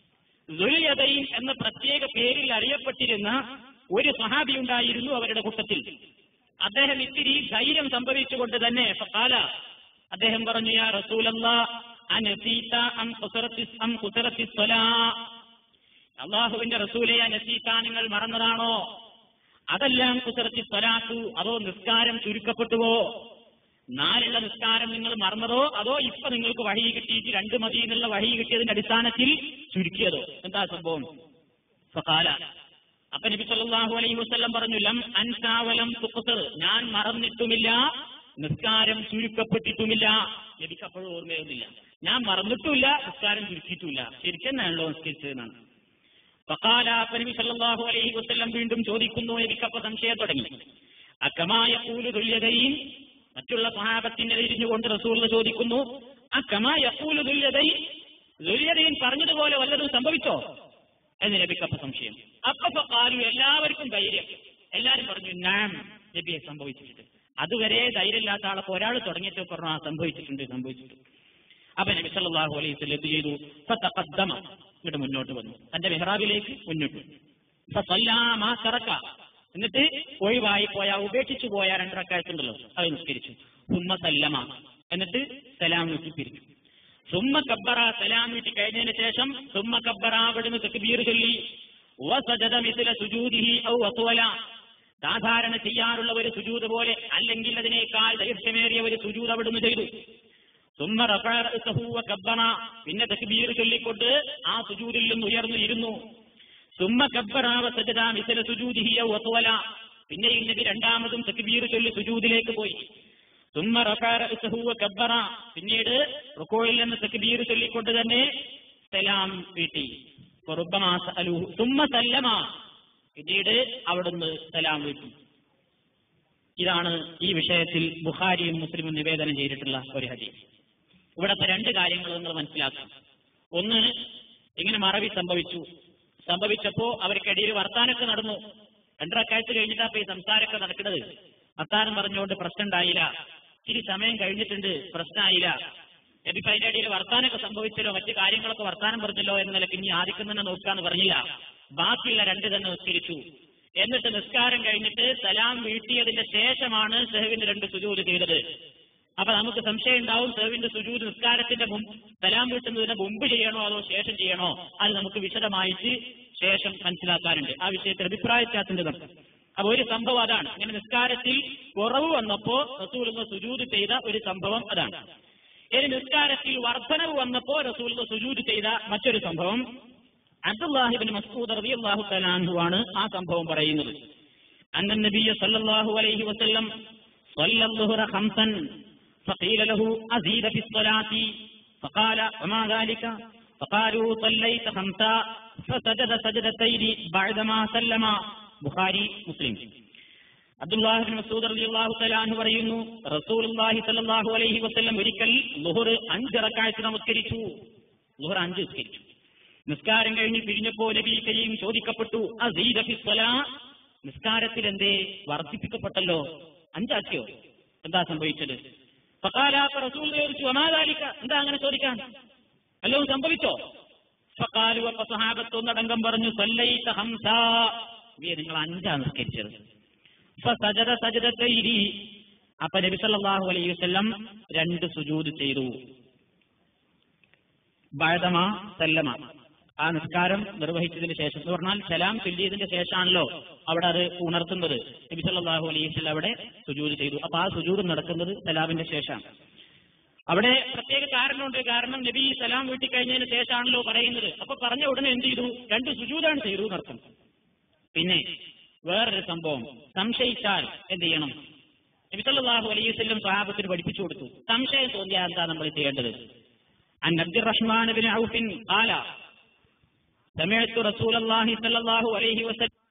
ദുൽയദൈൻ എന്ന പ്രത്യേക പേരിൽ അറിയപ്പെട്ടിരുന്ന ഒരു സഹാബി ഉണ്ടായിരുന്നു അവരുടെ കൂട്ടത്തിൽ. അദ്ദേഹം ഇത്തിരി ധൈര്യം സംഭവിച്ചുകൊണ്ട് തന്നെ ഫഖാല, അദ്ദേഹം പറഞ്ഞു, യാ റസൂലല്ലാഹ് അനസീത അം ഖുസറത്തിസ് അം ഖുസറത്തിസ് സ്വലാ, അല്ലാഹുവിന്റെ റസൂലേ, അനസീത, നിങ്ങൾ മറന്നതാണോ? അതെല്ലാം ഖുസറത്തിസ് സ്വലാത്തു, അതോ നിസ്കാരം ചുരുക്കപ്പെട്ടുവോ? നാലുള്ള നിസ്കാരം നിങ്ങൾ മറന്നതോ, അതോ ഇപ്പൊ നിങ്ങൾക്ക് വഹി കിട്ടിയിട്ട് രണ്ട് മതി എന്നുള്ള വഹി കിട്ടിയതിന്റെ അടിസ്ഥാനത്തിൽ ചുരുക്കിയതോ? എന്താ സംഭവം? ഫഖാല, അപ്പൊ നബി സല്ലല്ലാഹു അലൈഹി വസല്ലം പറഞ്ഞു, ലം അൻസാ വലം തുഖ്സർ, ഞാൻ മറന്നിട്ടുമില്ല, നിസ്കാരം ചുരുക്കപ്പെട്ടിട്ടുമില്ല. നബിക്ക് അപ്പോഴും ഓർമ്മയൊന്നുമില്ല, ഞാൻ മറന്നിട്ടുമില്ല, നിസ്കാരം ചുരുക്കിയിട്ടുമില്ല, ശരിക്കെന്നാണല്ലോ നിസ്കരിച്ചതെന്നാണ്. ഫഖാല, അപ്പൊ നബി സല്ലല്ലാഹു അലൈഹി വസല്ലം വീണ്ടും ചോദിക്കുന്നു, നബിക്കപ്പോ സംശയം തുടങ്ങി. അകമാ യഖൂലു ദുൽയദൈൻ, മറ്റുള്ള സ്വഹാബത്തിനെ തിരിഞ്ഞുകൊണ്ട് റസൂൽ ചോദിക്കുന്നു, അകമാ യഖൂലു ദുൽയദൈൻ, ദുൽയദൈൻ പറഞ്ഞതുപോലെ വല്ലതും സംഭവിച്ചോ എന്ന് നബിക്കപ്പോ സംശയം. അപ്പൊ ഫഖാലു, എല്ലാവർക്കും ധൈര്യം, എല്ലാരും പറഞ്ഞു, നാം, നബിയെ സംഭവിച്ചിട്ടുണ്ട്. അതുവരെ ധൈര്യമില്ലാത്ത ആളൊക്കെ ഒരാൾ തുടങ്ങിയിട്ട് പറഞ്ഞു, ആ സംഭവിച്ചിട്ടുണ്ട്, സംഭവിച്ചിട്ടുണ്ട്. അപ്പൊ നബി സല്ലല്ലാഹു അലൈഹി വസല്ലം എന്ത് ചെയ്തു? ഫതഖദ്ദമ, ഇവിടെ മുന്നോട്ട് വന്നു, തന്റെ മെഹ്റാബിലേക്ക് മുന്നോട്ട്. ഫസല്ലാ മാ തറക, എന്നിട്ട് ഒഴിവായി പോയ, ഉപേക്ഷിച്ചു പോയ രണ്ടറക്കായത്തുണ്ടല്ലോ, അത് നിസ്കരിച്ചു. സുമ്മ സല്ലമ, എന്നിട്ട് സലാം വീട്ടി പിരിച്ചു. സുമ്മ കബ്ബറ, സലാം വീട്ടി കഴിഞ്ഞതിന് ശേഷം സുമ്മ കബ്ബറ, അവിടുന്ന് തക്ബീർ ചൊല്ലി. വസജദ മിസ്ല സുജൂദിഹി ഔ അത്വല, സാധാരണ ചെയ്യാറുള്ള ഒരു സുജൂദ് പോലെ അല്ലെങ്കിൽ അതിനേക്കാൾ ദൈർഘ്യമേറിയ ഒരു സുജൂദ് അവിടുന്ന് ചെയ്തു. സുമ്മ റഫഅ റഅസഹു വകബ്ബറ, പിന്നെ തക്ബീർ ചൊല്ലിക്കൊണ്ട് ആ സുജൂദിൽ നിന്ന് ഉയർന്നു ഇരുന്നു. സുമ്മ കബ്ബറ വസജദ മിസ്ല സുജൂദിഹി ഔ അത്വല, പിന്നെ നബി രണ്ടാമതും തക്ബീർ ചൊല്ലി സുജൂദിലേക്ക് പോയി. സുമ്മ റഫഅ റഅസഹു വകബ്ബറ, പിന്നീട് റുകൂഇൽ നിന്ന് തക്ബീർ ചൊല്ലിക്കൊണ്ട് തന്നെ സലാം വീട്ടി. റുബ്ബമാ സഅലുഹു സുമ്മ സല്ലമ, പിന്നീട് അവിടുന്ന് സലാം വീട്ടി. ഇതാണ് ഈ വിഷയത്തിൽ ബുഖാരിയും മുസ്ലിമും നിവേദനം ചെയ്തിട്ടുള്ള ഒരു ഹദീസ്. ഇവിടത്തെ രണ്ട് കാര്യങ്ങൾ നിങ്ങൾ മനസ്സിലാക്കാം. ഒന്ന്, ഇങ്ങനെ മറവി സംഭവിച്ചു, സംഭവിച്ചപ്പോ അവർക്കിടയിൽ വർത്താനൊക്കെ നടന്നു. രണ്ടരക്കാഴ്ച കഴിഞ്ഞിട്ടാ ഈ സംസാരമൊക്കെ നടക്കുന്നത്. വർത്താനം പറഞ്ഞുകൊണ്ട് പ്രശ്നം ഉണ്ടായില്ല, ഇച്ചിരി സമയം കഴിഞ്ഞിട്ടുണ്ട്, പ്രശ്നമായില്ല. എന്നിട്ട് അതിന്റെ ഇടയിൽ വർത്താനൊക്കെ സംഭവിച്ചല്ലോ, മറ്റു കാര്യങ്ങളൊക്കെ വർത്താനം പറഞ്ഞല്ലോ എന്ന നിലയ്ക്ക് ഇനി ആദ്യം തന്നെ നോക്കാന്ന് പറഞ്ഞില്ല. ബാക്കിയുള്ള രണ്ട് തന്നെ നിസ്കരിച്ചു. എന്നിട്ട് നിസ്കാരം കഴിഞ്ഞിട്ട് സലാം വീട്ടിയതിന്റെ ശേഷമാണ് സഹവിന്റെ രണ്ട് സുജൂദ് ചെയ്തത്. അപ്പൊ നമുക്ക് സംശയം ഉണ്ടാവും, സഹവിന്റെ സുജൂദ് നിസ്കാരത്തിന്റെ മുമ്പ്, സലാം വീട്ടുന്നതിന് മുമ്പ് ചെയ്യണോ അതോ ശേഷം ചെയ്യണോ? അത് നമുക്ക് വിശദമായിട്ട് ശേഷം മനസ്സിലാക്കാറുണ്ട്. ആ വിഷയത്തിൽ അഭിപ്രായ വ്യത്യാസമുണ്ട്. അപ്പൊ ഒരു സംഭവം അതാണ്, ഇങ്ങനെ നിസ്കാരത്തിൽ കുറവ് വന്നപ്പോ റസൂലുള്ളാഹി സുജൂദ് ചെയ്ത ഒരു സംഭവം അതാണ്. ഇനി നിസ്കാരത്തിൽ വർധനവ് വന്നപ്പോ റസൂലുള്ളാഹി സുജൂദ് ചെയ്ത മറ്റൊരു സംഭവം അബ്ദുല്ലാഹി ഇബ്നു മസ്ഊദ് റളിയല്ലാഹു തആല അൻഹു ആണ് ആ സംഭവം പറയുന്നത്. അന്ന നബിയ സല്ലല്ലാഹു അലൈഹി വസല്ലം صلى الظهر خمسا فقيل له أزيد في الصلاة فقال وما ذلك فقالوا صليت خمسا فسجد سجدتين بعدما سلم. ബുഖാരി, മുസ്ലിം. അബ്ദുല്ലാഹി ഇബ്നു മസ്ഊദ് റളിയല്ലാഹു തആല അൻഹു പറയുന്നു, റസൂലുള്ളാഹി സ്വല്ലല്ലാഹു അലൈഹി വസല്ലം ഒരിക്കൽ ളുഹർ അഞ്ച് റക്അത്ത് നമസ്കരിച്ചു. ളുഹർ അഞ്ച് നിസ്കരിച്ചു. നിസ്കാരം കഴിഞ്ഞ് പിരിഞ്ഞപ്പോൾ നബി കരീം ചോദിക്കപ്പെട്ടു, അസീദ ഫി സ്വലാ, നിസ്കാരത്തിൽ എന്തേ വർദ്ധിപ്പിക്കപ്പെട്ടല്ലോ, അഞ്ചാക്കിയോ, എന്താ സംഭവിച്ചത്? ഫഖാല, റസൂൽ ചോദിച്ചു, വമാ ദാലിക, എന്താ അങ്ങനെ ചോദിക്കാൻ, വല്ലതും സംഭവിച്ചോ? ഫഖാലു, വ സഹാബത്ത് ഒന്നടങ്കം പറഞ്ഞു, സല്ലൈത ഹംസാ, നിങ്ങൾ അഞ്ചാ നിസ്കരിച്ചത്. ഫസജദ സജദതൈനി, അപ്പൊ നബി സല്ലല്ലാഹു അലൈഹി വസല്ലം രണ്ട് സുജൂദ് ചെയ്തു. ബഅദമാ സല്ലമ, ആ നിസ്കാരം നിർവഹിച്ചതിന് ശേഷം, എന്ന് പറഞ്ഞാൽ സലാം ചൊല്ലിയതിന്റെ ശേഷമാണല്ലോ അവിടെ അത് ഉണർത്തുന്നത്. നബി സല്ലല്ലാഹു അലൈഹി വസല്ലം അവിടെ സുജൂദ് ചെയ്തു. അപ്പൊ ആ സുജൂദ് നടക്കുന്നത് സലാമിന്റെ ശേഷമാണ്. അവിടെ പ്രത്യേക കാരണമുണ്ട്. കാരണം നബി സലാം വീട്ടി കഴിഞ്ഞതിന് ശേഷമാണല്ലോ പറയുന്നത്. അപ്പൊ പറഞ്ഞ ഉടനെ എന്ത് ചെയ്തു? രണ്ട് സുജൂദാണ് ചെയ്തു നടത്തും. പിന്നെ വേറൊരു സംഭവം, സംശയിച്ചാൽ എന്ത് ചെയ്യണം? നബി സല്ലല്ലാഹു അലൈഹി വസല്ലം സ്വഹാബത്തിന് പഠിപ്പിച്ചു കൊടുത്തു. സംശയം തോന്നിയാൽ എന്താ നമ്മൾ ചെയ്യേണ്ടത്? അൻ അബ്ദുറഹ്മാൻ ബിൻ ഔഫ് ഖാല സമിഅ്തു റസൂലല്ലാഹി സ്വല്ലല്ലാഹു അലൈഹി വസല്ലം